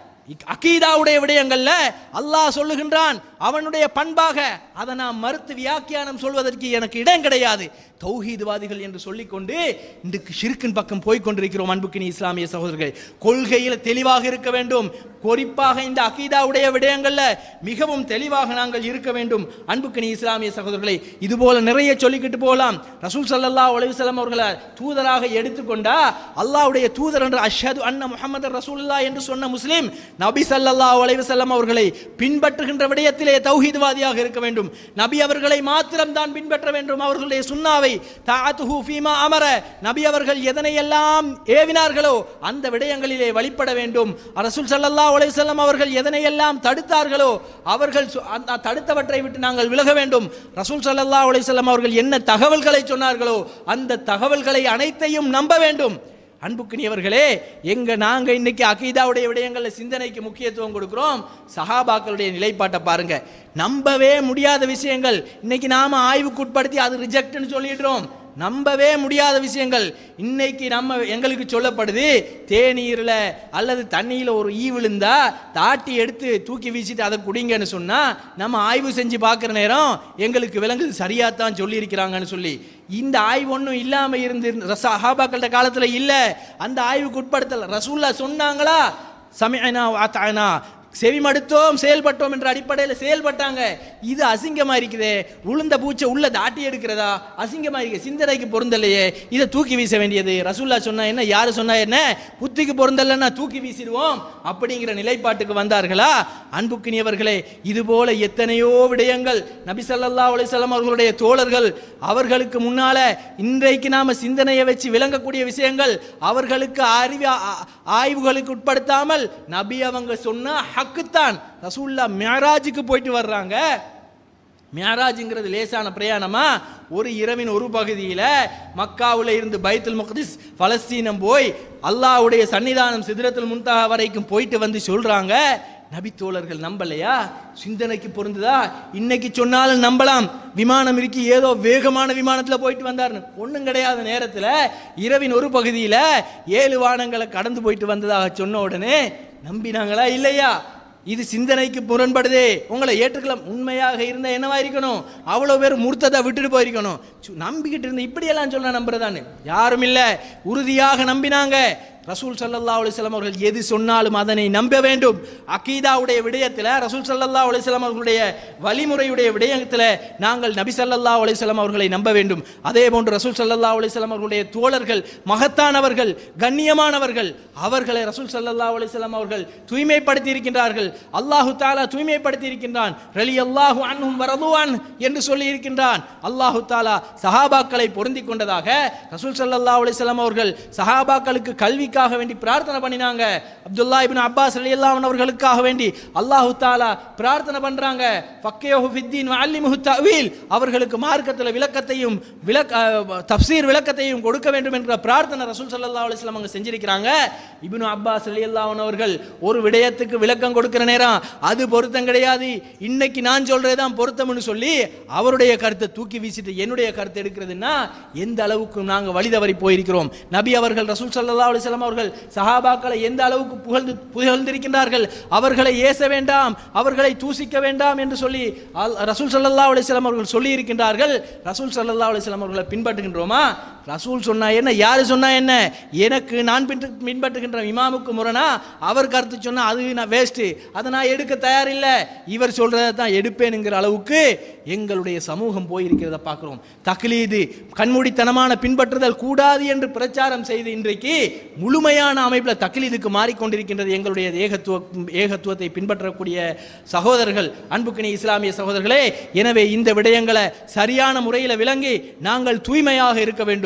அகீதாவுடைய விடயங்கள்ல அல்லாஹ் சொல்லுகின்றான் அவனுடைய பண்பாக, அதை நான் மறுத்து வியாக்கியானம் சொல்வதற்கு எனக்கு இடம் கிடையாது. தௌஹீத்வாதிகள் என்று சொல்லிக்கொண்டு இன்றைக்கு ஷிர்கின் பக்கம் போய்கொண்டிருக்கிறோம். அன்புக்கினி இஸ்லாமிய சகோதரர்கள், கொள்கையில் தெளிவாக இருக்க வேண்டும். குறிப்பாக இந்த அகீதாவுடைய விடயங்கள்ல மிகவும் தெளிவாக நாங்கள் இருக்க வேண்டும். அன்புக்கினி இஸ்லாமிய சகோதரர்களை, இது போல நிறைய சொல்லிக்கிட்டு போகலாம். ரசூல் ஸல்லல்லாஹு அலைஹி வஸல்லம் அவர்களை தூதராக எடுத்துக்கொண்டா, அல்லாஹ்வுடைய தூதர் என்று அஷ்ஹது அன்ன முஹம்மது ரசூலுல்லாஹ் என்று சொன்ன முஸ்லிம் நபி ஸல்லல்லாஹு அலைஹி வஸல்லம் அவர்களை பின்பற்றுகின்ற விடயத்திலே தௌஹீத்வாதியாக இருக்க வேண்டும். நபி அவர்களை மாத்திரம் தான் பின்பற்ற வேண்டும். அவர்களுடைய சுன்னாவை தஅத்துஹு ஃபீமா அமர, நபி அவர்கள் எதனையெல்லாம் ஏவினார்களோ அந்த விடயங்களிலே வழிபட வேண்டும். ரசூல் ஸல்லல்லாஹு அலைஹி வஸல்லம் அவர்கள் எதனையெல்லாம் தடுத்தார்களோ அவர்கள் தடுத்தவற்றை விட்டு நாங்கள் விலக வேண்டும். ரசூல் ஸல்லல்லாஹு அலைஹி வஸல்லம் அவர்கள் என்ன தகவல்களை சொன்னார்களோ அந்த தகவல்களை அனைத்தையும் நம்ப வேண்டும். அன்புக்குரியவர்களே, எங்க நாங்க இன்னைக்கு அகீதாவுடைய விடயங்கள்ல சிந்தனைக்கு முக்கியத்துவம் கொடுக்கிறோம். சஹாபாக்களுடைய நிலைப்பாட்டை பாருங்க. நம்பவே முடியாத விஷயங்கள் இன்னைக்கு நாம ஆய்வுக்கு உட்படுத்தி அது ரிஜெக்ட்னு சொல்லிடுறோம். நம்பவே முடியாத விஷயங்கள் இன்னைக்கு நம்ம எங்களுக்கு சொல்லப்படுது. தேநீரில் அல்லது தண்ணியில் ஒரு ஈ விழுந்தா தாட்டி எடுத்து தூக்கி வீசிட்டு அதை குடிங்கன்னு சொன்னா நம்ம ஆய்வு செஞ்சு பார்க்குற நேரம் எங்களுக்கு விலங்குது சரியாத்தான் சொல்லியிருக்கிறாங்கன்னு சொல்லி. இந்த ஆய்வு ஒன்றும் இல்லாமல் இருந்து சஹாபாக்கள காலத்தில் இல்லை. அந்த ஆய்வுக்கு உட்படுத்தல. ரசூல்லா சொன்னாங்களா, சமிஅனா வ அத்அனா, செவிமடுத்தோம் செயல்பட்டோம் என்ற அடிப்படையில் செயல்பட்டாங்க. இது அசிங்கமா இருக்குதே, உளுந்த பூச்சை உள்ள தாட்டி எடுக்கிறதா, அசிங்கமா இருக்கு, சிந்தனைக்கு பொருந்தலையே, இதை தூக்கி வீச வேண்டியது. ரசூல்லா சொன்னா என்ன, யாரு சொன்னா என்ன, புத்திக்கு பொருந்தலைன்னா தூக்கி வீசிடுவோம் அப்படிங்கிற நிலைப்பாட்டுக்கு வந்தார்களா? அன்புக்கினியவர்களே, இது போல எத்தனையோ விடயங்கள் நபி ஸல்லல்லாஹு அலைஹி வஸல்லம் அவர்களுடைய தோழர்கள் அவர்களுக்கு முன்னால இன்றைக்கு நாம சிந்தனையை வச்சு விளங்கக்கூடிய விஷயங்கள் அவர்களுக்கு அறிவு ஆய்வுகளுக்கு உட்படுத்தாமல் நபி அவங்க சொன்ன ஹக்குத்தான். ரசூலுல்லாஹ் மிஅராஜுக்கு போயிட்டு வர்றாங்க. மிஅராஜ்ங்கிறது லேசான பிரயாணமா? ஒரு இரவின் ஒரு பகுதியில் மக்காவில் இருந்து பைத்துல் முக்திஸ் பலஸ்தீனம் போய் அல்லாஹ்வுடைய சன்னிதானம் சித்ரத்துல் முன்தஹா வரைக்கும் போயிட்டு வந்து சொல்றாங்க. நபி தோழர்கள் நம்பலையா? சிந்தனைக்கு பொருந்துதா? இன்னைக்கு சொன்னாலும் நம்பலாம். விமானம் இருக்கு, ஏதோ வேகமான விமானத்தில் போயிட்டு வந்தார், ஒன்றும் கிடையாத நேரத்தில் இரவின் ஒரு பகுதியில் ஏழு வானங்களை கடந்து போயிட்டு வந்ததாக சொன்ன உடனே நம்பினாங்களா இல்லையா? இது சிந்தனைக்கு முரண்படுதே. உங்களை ஏற்றுக்கலாம். உண்மையாக இருந்த என்னவா இருக்கணும், அவ்வளோ பேர் முர்த்ததை விட்டுட்டு போயிருக்கணும். நம்பிக்கிட்டு இருந்த இப்படியெல்லாம் சொல்ல நம்புறதான்னு யாரும் இல்லை. உறுதியாக நம்பினாங்க. ரசூல் ஸல்லல்லாஹு அலைஹி வஸல்லம் அவர்கள் எது சொன்னாலும் அதனை நம்ப வேண்டும். அகீதாவுடைய விடயத்தில் ரசூல் ஸல்லல்லாஹு அலைஹி வஸல்லம் அவர்களுடைய வழிமுறையுடைய விடயத்தில் நாங்கள் நபி ஸல்லல்லாஹு அலைஹி வஸல்லம் அவர்களை நம்ப வேண்டும். அதே போன்று ரசூல் ஸல்லல்லாஹு அலைஹி வஸல்லம் அவர்களுடைய தோழர்கள் மகத்தானவர்கள், கண்ணியமானவர்கள். அவர்களை ரசூல் ஸல்லல்லாஹு அலைஹி வஸல்லம் அவர்கள் தூய்மைப்படுத்தி இருக்கின்றார்கள். அல்லாஹு தஆலா தூய்மைப்படுத்தி இருக்கின்றான். ரலியல்லாஹு அன்ஹும் வரதுவான் என்று சொல்லி இருக்கின்றான். அல்லாஹு தஆலா சஹாபாக்களை பொருந்தி கொண்டதாக ரசூல் ஸல்லல்லாஹு அலைஹி வஸல்லம் அவர்கள் சஹாபாக்களுக்கு கல்வி வேண்டி பிரார்த்தனை பண்ணினாங்க. அப்துல்லா இப்னு அப்பாஸ் ரலியல்லாஹு அன்ஹு அவர்களுக்காக வேண்டி அல்லாஹ் தஆலா பிரார்த்தனை பண்றாங்க. ஃபக்கிஹு ஃபித்தீன் வ அல்லிமுஹு தஅவீல், அவர்களுக்கு மார்க்கத்தில் விளக்கத்தையும் விளக்க தஃப்சீர் விளக்கத்தையும் கொடுக்க வேண்டும் என்ற பிரார்த்தனை ரசூல் ஸல்லல்லாஹு அலைஹி வஸல்லம் அவங்க செஞ்சிருக்கிறாங்க. இப்னு அப்பாஸ் ரலியல்லாஹு அன்ஹு அவர்கள் ஒரு விடயத்துக்கு விளக்கம் கொடுக்கிற நேரம் அது பொருத்தம் கிடையாது, இன்னைக்கு நான் சொல்றதுதான் பொருத்தம்னு சொல்லி அவருடைய கருத்தை தூக்கி வீசிட்டு என்னுடைய கருத்தை எடுக்கிறதுனா எந்த அளவுக்கு நாங்கள் வழி தவறி போயிருக்கிறோம். நபி அவர்கள் ரசூல் ஸல்லல்லாஹு அலைஹி வஸல்லம் அவர்கள் சஹாபாக்களை எந்த அளவுக்கு புகழ்ந்து புகழ்ந்திருக்கின்றார்கள். அவர்களை ஏச வேண்டாம், அவர்களை தூசிக்க வேண்டாம் என்று சொல்லி ரசூல் ஸல்லல்லாஹு அலைஹி வஸல்லம் அவர்கள் சொல்லி இருக்கின்றார்கள். ரசூல் ஸல்லல்லாஹு அலைஹி வஸல்லம் அவர்களை பின்பற்றுகின்றோமா? ரசூல் சொன்னா என்ன, யாரு சொன்னா என்ன, எனக்கு நான் பின்பற்றுகின்ற இமாமுக்கு முரணா அவர் கருத்து சொன்னா அது நான் வேஸ்ட், அதை நான் எடுக்க தயாரில்லை, இவர் சொல்றதை தான் எடுப்பேனுங்கிற அளவுக்கு எங்களுடைய சமூகம் போயிருக்கிறத பார்க்கிறோம். தக்லீது, கண்மூடித்தனமான பின்பற்றுதல் கூடாது என்று பிரச்சாரம் செய்து இன்றைக்கு முழுமையான அமைப்பில் தக்லீதுக்கு மாறிக்கொண்டிருக்கின்றது எங்களுடைய ஏகத்துவ ஏகத்துவத்தை பின்பற்றக்கூடிய சகோதரர்கள். அன்புக்கினி இஸ்லாமிய சகோதரர்களே, எனவே இந்த விடயங்களை சரியான முறையில் விளங்கி நாங்கள் தூய்மையாக இருக்க வேண்டும்.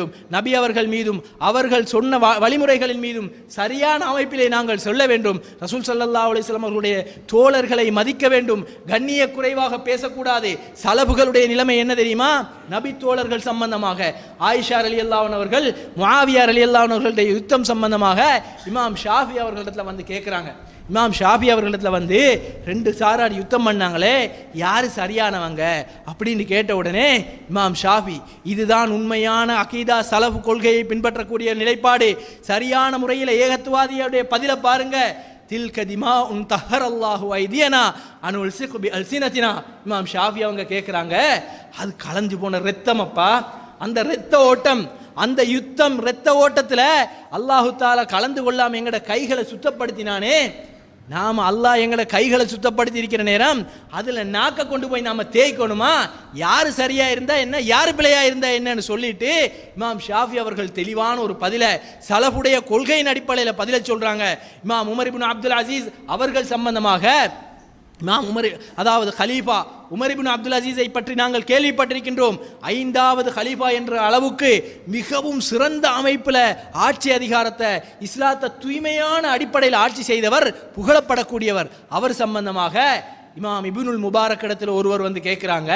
வேண்டும். நபி அவர்கள் மீதும் அவர்கள் சொன்ன வழிமுறைகளின் மீதும் சரியான அமைப்பிலே நாங்கள் சொல்ல வேண்டும். ரசூல் ஸல்லல்லாஹு அலைஹி வஸல்லம் அவர்களுடைய தோழர்களை மதிக்க வேண்டும். கண்ணிய குறைவாக பேசக்கூடாது. சலபுகளுடைய நிலைமை என்ன தெரியுமா? நபி தோழர்கள் சம்பந்தமாக ஆயிஷா ரலியல்லாஹு அன்ஹா அவர்கள் முஆவியா ரலியல்லாஹு அன்ஹு அவர்களுடைய யுத்தம் சம்பந்தமாக இமாம் ஷாஃபி அவர்களிடத்துல வந்து கேட்குறாங்க. இமாம் ஷாஃபி அவர்களிடத்துல வந்து ரெண்டு சாரார் யுத்தம் பண்ணாங்களே, யாரு சரியானவங்க அப்படின்னு கேட்ட உடனே இமாம் ஷாஃபி, இதுதான் உண்மையான அகீதா சலஃப் கொள்கையை பின்பற்றக்கூடிய நிலைப்பாடு, சரியான முறையில் ஏகத்துவாதியுடைய பதில பாருங்க. தில்க திமா உன் தஹர் அல்லாஹு ஐதியனா அனுல் சிக்பி அல்சினத்தினா. இமாம் ஷாஃபி அவங்க கேட்குறாங்க, அது கலந்து போன ரத்தம் அப்பா, அந்த இரத்த ஓட்டம், அந்த யுத்தம் இரத்த ஓட்டத்தில் அல்லாஹு தாலா கலந்து கொள்ளாம எங்கட கைகளை சுத்தப்படுத்தினானே, நாம அல்லாஹ் எங்கட கைகளை சுத்தப்படுத்தி இருக்கிற நேரம் அதுல நாக்க கொண்டு போய் நாம தேய்க்கணுமா? யாரு சரியா இருந்தா என்ன, யாரு பிழையா இருந்தா என்னன்னு சொல்லிட்டு இமாம் ஷாஃபி அவர்கள் தெளிவான ஒரு பதில சலஃபுடைய கொள்கையின் அடிப்படையில் பதில சொல்றாங்க. இமாம் உமர் இப்னு அப்துல் அசீஸ் அவர்கள் சம்பந்தமாக இமாம் உமர், அதாவது கலீஃபா உமர் இப்னு அப்துல் அசீஸை பற்றி நாங்கள் கேள்விப்பட்டிருக்கின்றோம். ஐந்தாவது கலீஃபா என்ற அளவுக்கு மிகவும் சிறந்த அமைப்பில் ஆட்சி அதிகாரத்தை இஸ்லாத்தை தூய்மையான அடிப்படையில் ஆட்சி செய்தவர், புகழப்படக்கூடியவர். அவர் சம்பந்தமாக இமாம் இப்னுல் முபாரக் இடத்தில் ஒருவர் வந்து கேட்குறாங்க,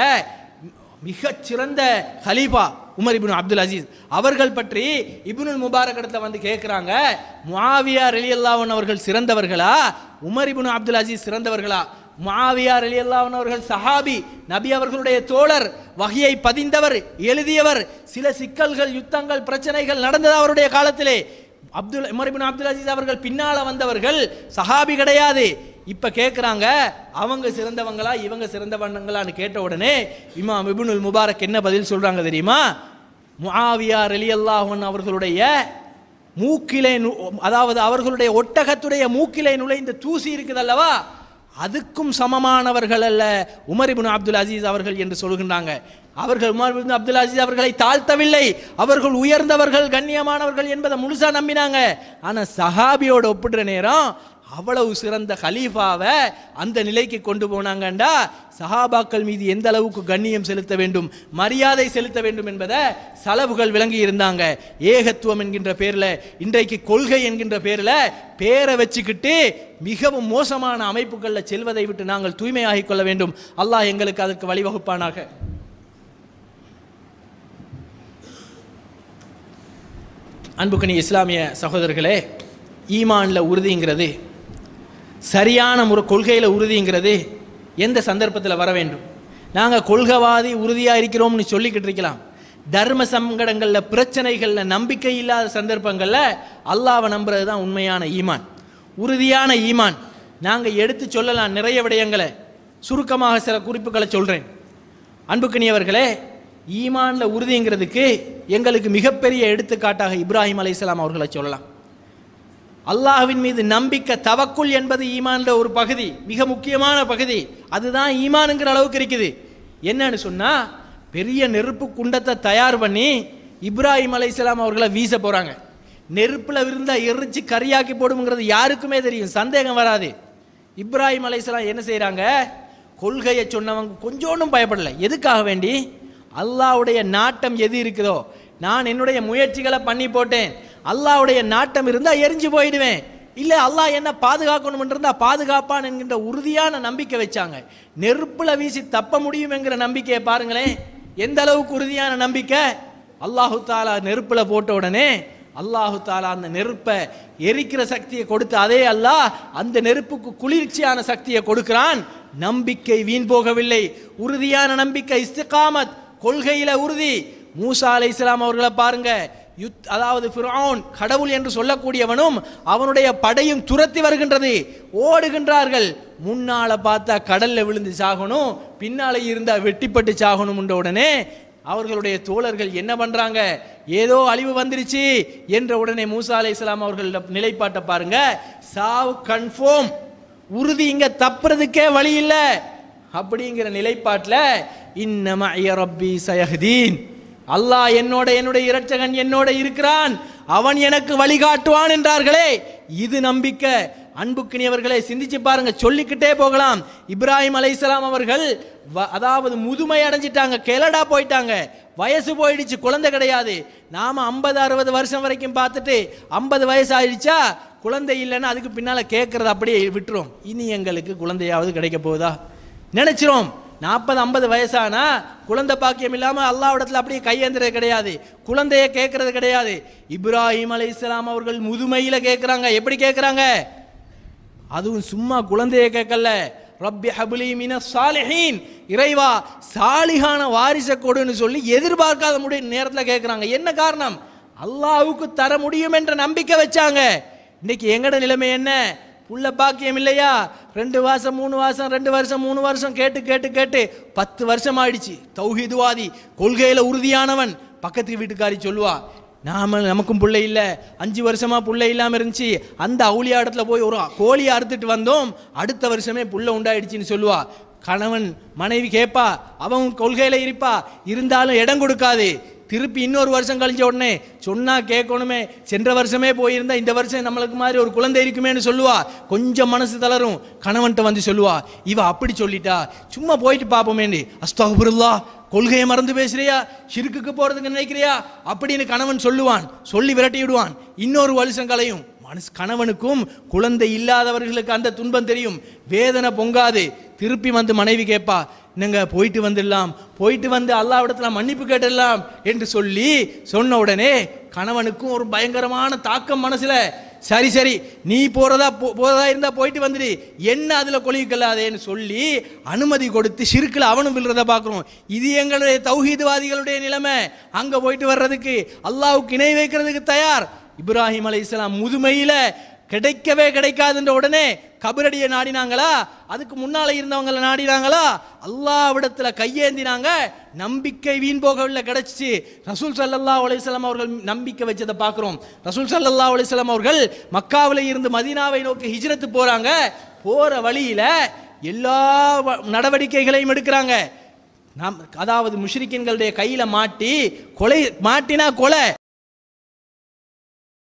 மிகச் சிறந்த கலீஃபா உமர் இப்னு அப்துல் அசீஸ் அவர்கள் பற்றி இப்னுல் முபாரக் இடத்துல வந்து கேட்குறாங்க, முஆவியா ரலியல்லாஹு அன்ஹு அவர்கள் சிறந்தவர்களா, உமர் இப்னு அப்துல் அசீஸ் சிறந்தவர்களா? முஆவியா ரலியல்லாஹு அன்ஹு அவர்கள் சஹாபி, நபி அவர்களுடைய தோழர், வஹியை பதிந்தவர், எழுதியவர். சில சிக்கல்கள், யுத்தங்கள், பிரச்சனைகள் நடந்தது அவருடைய காலத்திலே. Abdul Umar ibn Abdul Aziz அவர்கள் பின்னால வந்தவர்கள், சஹாபி கிடையாது. இப்ப கேட்குறாங்க, அவங்க சிறந்தவங்களா இவங்க சிறந்தவங்களான்னு கேட்ட உடனே இமாம் இப்னுல் முபாரக் என்ன பதில் சொல்றாங்க தெரியுமா? முஆவியா ரலியல்லாஹு அன்ஹு அவர்களுடைய மூக்கிலே, அதாவது அவர்களுடைய ஒட்டகத்துடைய மூக்கிலே நுழைந்த தூசி இருக்குது அல்லவா, அதுக்கும் சமமானவர்கள் அல்ல உமர் இப்னு அப்துல் அசீஸ் அவர்கள் என்று சொல்கின்றாங்க. அவர்கள் உமர் இப்னு அப்துல் அசீஸ் அவர்களை தாழ்த்தவில்லை, அவர்கள் உயர்ந்தவர்கள், கண்ணியமானவர்கள் என்பதை முழுசா நம்பினாங்க. ஆனா சஹாபியோட ஒப்பிடுற நேரம் அவ்வளவு சிறந்த கலீஃபாவை அந்த நிலைக்கு கொண்டு போனாங்கண்டா சஹாபாக்கள் மீது எந்த அளவுக்கு கண்ணியம் செலுத்த வேண்டும், மரியாதை செலுத்த வேண்டும் என்பதை சலபுகள் விளங்கி இருந்தாங்க. ஏகத்துவம் என்கின்ற பேரில், இன்றைக்கு கொள்கை என்கின்ற பேரில் பேரை வச்சுக்கிட்டு மிகவும் மோசமான அமைப்புகளில் செல்வதை விட்டு நாங்கள் தூய்மையாகிக் கொள்ள வேண்டும். அல்லாஹ் எங்களுக்கு அதற்கு வழிவகுப்பானாக. அன்புக்கணி இஸ்லாமிய சகோதரர்களே, ஈமானில் உறுதிங்கிறது, சரியான முறை கொள்கையில் உறுதிங்கிறது எந்த சந்தர்ப்பத்தில் வர வேண்டும்? நாங்கள் கொள்கைவாதி உறுதியாக இருக்கிறோம்னு சொல்லிக்கிட்டு இருக்கலாம். தர்ம சங்கடங்களில், பிரச்சனைகளில், நம்பிக்கை இல்லாத சந்தர்ப்பங்களில் அல்லாஹ்வை நம்புறது தான் உண்மையான ஈமான், உறுதியான ஈமான். நாங்கள் எடுத்து சொல்லலாம் நிறைய விடயங்களை, சுருக்கமாக சில குறிப்புகளை சொல்கிறேன். அன்புக்கணியவர்களே, ஈமானில் உறுதிங்கிறதுக்கு எங்களுக்கு மிகப்பெரிய எடுத்துக்காட்டாக இப்ராஹிம் அலைஹிஸ்ஸலாம் அவர்களை சொல்லலாம். அல்லாஹ்வின் மீது நம்பிக்கை, தவக்குல் என்பது ஈமான்ல ஒரு பகுதி, மிக முக்கியமான பகுதி. அதுதான் ஈமானுங்கிற அளவுக்கு இருக்குது. என்னன்னு சொன்னா, பெரிய நெருப்பு குண்டத்தை தயார் பண்ணி இப்ராஹிம் அலைஹிஸ்ஸலாம் அவர்களை வீச போறாங்க. நெருப்புல விருந்தா எரிச்சு கரியாக்கி போடுங்கிறது யாருக்குமே தெரியும், சந்தேகம் வராது. இப்ராஹிம் அலைஹிஸ்ஸலாம் என்ன செய்யறாங்க? கொள்கையை சொன்னவங்க கொஞ்சோண்டும் பயப்படல. எதுக்காக வேண்டி? அல்லாஹ்வுடைய நாட்டம் எது இருக்குதோ, நான் என்னுடைய முயற்சிகளை பண்ணி போட்டேன், அல்லாஹ்வுடைய நாட்டம் இருந்தால் எரிஞ்சு போயிடுவேன், இல்லை அல்லாஹ் என்ன பாதுகாக்கணும் இருந்தால் பாதுகாப்பான் என்கின்ற உறுதியான நம்பிக்கை வச்சாங்க. நெருப்புல வீசி தப்ப முடியும் என்கிற நம்பிக்கையை பாருங்களேன், எந்த அளவுக்கு உறுதியான நம்பிக்கை. அல்லாஹு தாலா நெருப்புல போட்ட உடனே அல்லாஹு தாலா அந்த நெருப்பை எரிக்கிற சக்தியை கொடுத்து, அதே அல்லாஹ் அந்த நெருப்புக்கு குளிர்ச்சியான சக்தியை கொடுக்கிறான். நம்பிக்கை வீண் போகவில்லை, உறுதியான நம்பிக்கை, இஸ்திகாமத், கொள்கையில உறுதி. மூசா அலைஹிஸ்ஸலாம் அவர்களை பாருங்க, யுத் அதாவது ஃபிரௌன் கடவுள் என்று சொல்லக்கூடியவனும் அவனுடைய படையும் துரத்தி வருகின்றது, ஓடுகின்றார்கள். முன்னால பார்த்தா கடல்ல விழுந்து சாகணும், பின்னால இருந்தா வெட்டிப்பட்டு சாகணும் என்ற உடனே அவர்களுடைய தோழர்கள் என்ன பண்றாங்க? ஏதோ அழிவு வந்துருச்சு என்ற உடனே மூசா அலைஹிஸ்ஸலாம் அவர்கள் நிலைப்பாட்டை பாருங்க, சாவு கன்ஃபார்ம், உறுதி, இங்க தப்புறதுக்கே வழி இல்லை அப்படிங்கிற நிலைப்பாட்டில் இன்ன மஅய ரப்பி சயஹ்தீன், அல்லாஹ் என்னோட, என்னுடைய இரட்சகன் என்னோட இருக்கிறான், அவன் எனக்கு வழிகாட்டுவான் என்றார்களே. இது நம்பிக்கை. அன்புக்கினியவர்களே, சிந்திச்சு பாருங்க, சொல்லிக்கிட்டே போகலாம். இப்ராஹிம் அலைஹிஸ்ஸலாம் அவர்கள் அதாவது முதுமை அடைஞ்சிட்டாங்க, கெலடா போயிட்டாங்க, வயசு போயிடுச்சு, குழந்தை கிடையாது. நாம ஐம்பது அறுபது வருஷம் வரைக்கும் பார்த்துட்டு ஐம்பது வயசு ஆயிடுச்சா குழந்தை இல்லைன்னா அதுக்கு பின்னால கேட்கறது அப்படியே விட்டுரும். இனி எங்களுக்கு குழந்தையாவது கிடைக்க போகுதா நினைச்சிரும். நாற்பது ஐம்பது வயசானா குழந்தை பாக்கியம் இல்லாமல் அல்லாஹ்விடத்தில் அப்படியே கையேந்துறது கிடையாது, குழந்தைய கேட்கறது கிடையாது. இப்ராஹிம் அலைஹிஸ்ஸலாம் அவர்கள் முதுமையில கேட்குறாங்க. எப்படி கேட்குறாங்க? அதுவும் சும்மா குழந்தைய கேட்கல, ரப்பி ஹப்லி மினஸ் சாலிஹீன், இறைவா சாலிஹான வாரிசை கொடுன்னு சொல்லி எதிர்பார்க்காத முடிய நேரத்தில் கேட்குறாங்க. என்ன காரணம்? அல்லாஹ்வுக்கு தர முடியும் என்ற நம்பிக்கை வச்சாங்க. இன்னைக்கு எங்கட நிலைமை என்ன? புள்ள பாக்கியம் இல்லையா, ரெண்டு வருஷம் மூணு வருஷம் ரெண்டு வருஷம் மூணு வருஷம் கேட்டு கேட்டு கேட்டு பத்து வருஷம் ஆயிடுச்சு. தௌஹீதுவாதி, கொள்கையில உறுதியானவன். பக்கத்து வீட்டுக்காரி சொல்லுவா, நாம நமக்கும் பிள்ளை இல்லை, அஞ்சு வருஷமா பிள்ளை இல்லாமல் இருந்துச்சு, அந்த அவுளியா இடத்துல போய் ஒரு கோழியை அறுத்துட்டு வந்தோம், அடுத்த வருஷமே புள்ள உண்டாயிடுச்சின்னு சொல்லுவா. கணவன் மனைவி கேட்பா, அவன் கொள்கையில இருப்பா, இருந்தாலும் இடம் கொடுக்காது. திருப்பி இன்னொரு வருஷம் கழிஞ்ச உடனே சொன்னா கேட்கணுமே, சென்ற வருஷமே போயிருந்தா இந்த வருஷம் நம்மளுக்கு மாதிரி ஒரு குழந்தை இருக்குமேன்னு சொல்லுவா. கொஞ்சம் மனசு தளரும். கணவன்கிட்ட வந்து சொல்லுவா, இவ அப்படி சொல்லிட்டா, சும்மா போயிட்டு பார்ப்போமேன்னு. அஸ்தக்ஃபிருல்லாஹ், கொள்கையை மறந்து பேசுறியா, ஷிர்க்குக்கு போறதுக்கு நினைக்கிறியா அப்படின்னு கணவன் சொல்லுவான். சொல்லி விரட்டி விடுவான். இன்னொரு வருஷம் களையும். மனசு கணவனுக்கும் குழந்தை இல்லாதவர்களுக்கு அந்த துன்பம் தெரியும், வேதனை பொங்காது. திருப்பி வந்து மனைவி கேட்பா, என்னங்க போயிட்டு வந்துடலாம், போயிட்டு வந்து அல்லாஹ்விடத்துல மன்னிப்பு கேட்டுடலாம் என்று சொல்லி சொன்ன உடனே கணவனுக்கும் ஒரு பயங்கரமான தாக்கம் மனசுல. சரி சரி நீ போறதா போறதா இருந்தா போயிட்டு வந்துடு, என்ன அதுல கொலிக்கலாதேன்னு சொல்லி அனுமதி கொடுத்து ஷிர்க்குல அவனும் விழுறத பார்க்கிறோம். இது எங்களுடைய தௌஹீத்வாதிகளுடைய நிலைமை. அங்க போயிட்டு வர்றதுக்கு அல்லாஹ்வுக்கு இணை வைக்கிறதுக்கு தயார். இப்ராஹிம் அலைஹிஸ்ஸலாம் முதுமையில கிடைக்கவே கிடைக்காதுன்ற உடனே கபரடியை நாடினாங்களா, அதுக்கு முன்னால இருந்தவங்களை நாடினாங்களா, அல்லாஹ்விடத்துல கையேந்தினாங்க. நம்பிக்கை வீண் போகவில்லை, கிடைச்சிச்சு. ரசூல் ஸல்லல்லாஹு அலைஹி வஸல்லம் அவர்கள் நம்பிக்கை வச்சதை பார்க்கிறோம். ரசூல் ஸல்லல்லாஹு அலைஹி வஸல்லம் அவர்கள் மக்காவில் இருந்து மதீனாவை நோக்கி ஹிஜ்ரத்து போறாங்க. போற வழியில எல்லா நடவடிக்கைகளையும் எடுக்கிறாங்க. நாம் அதாவது முஷ்ரிக்கீன்களுடைய கையில மாட்டி கொலை, மாட்டினா கொலை,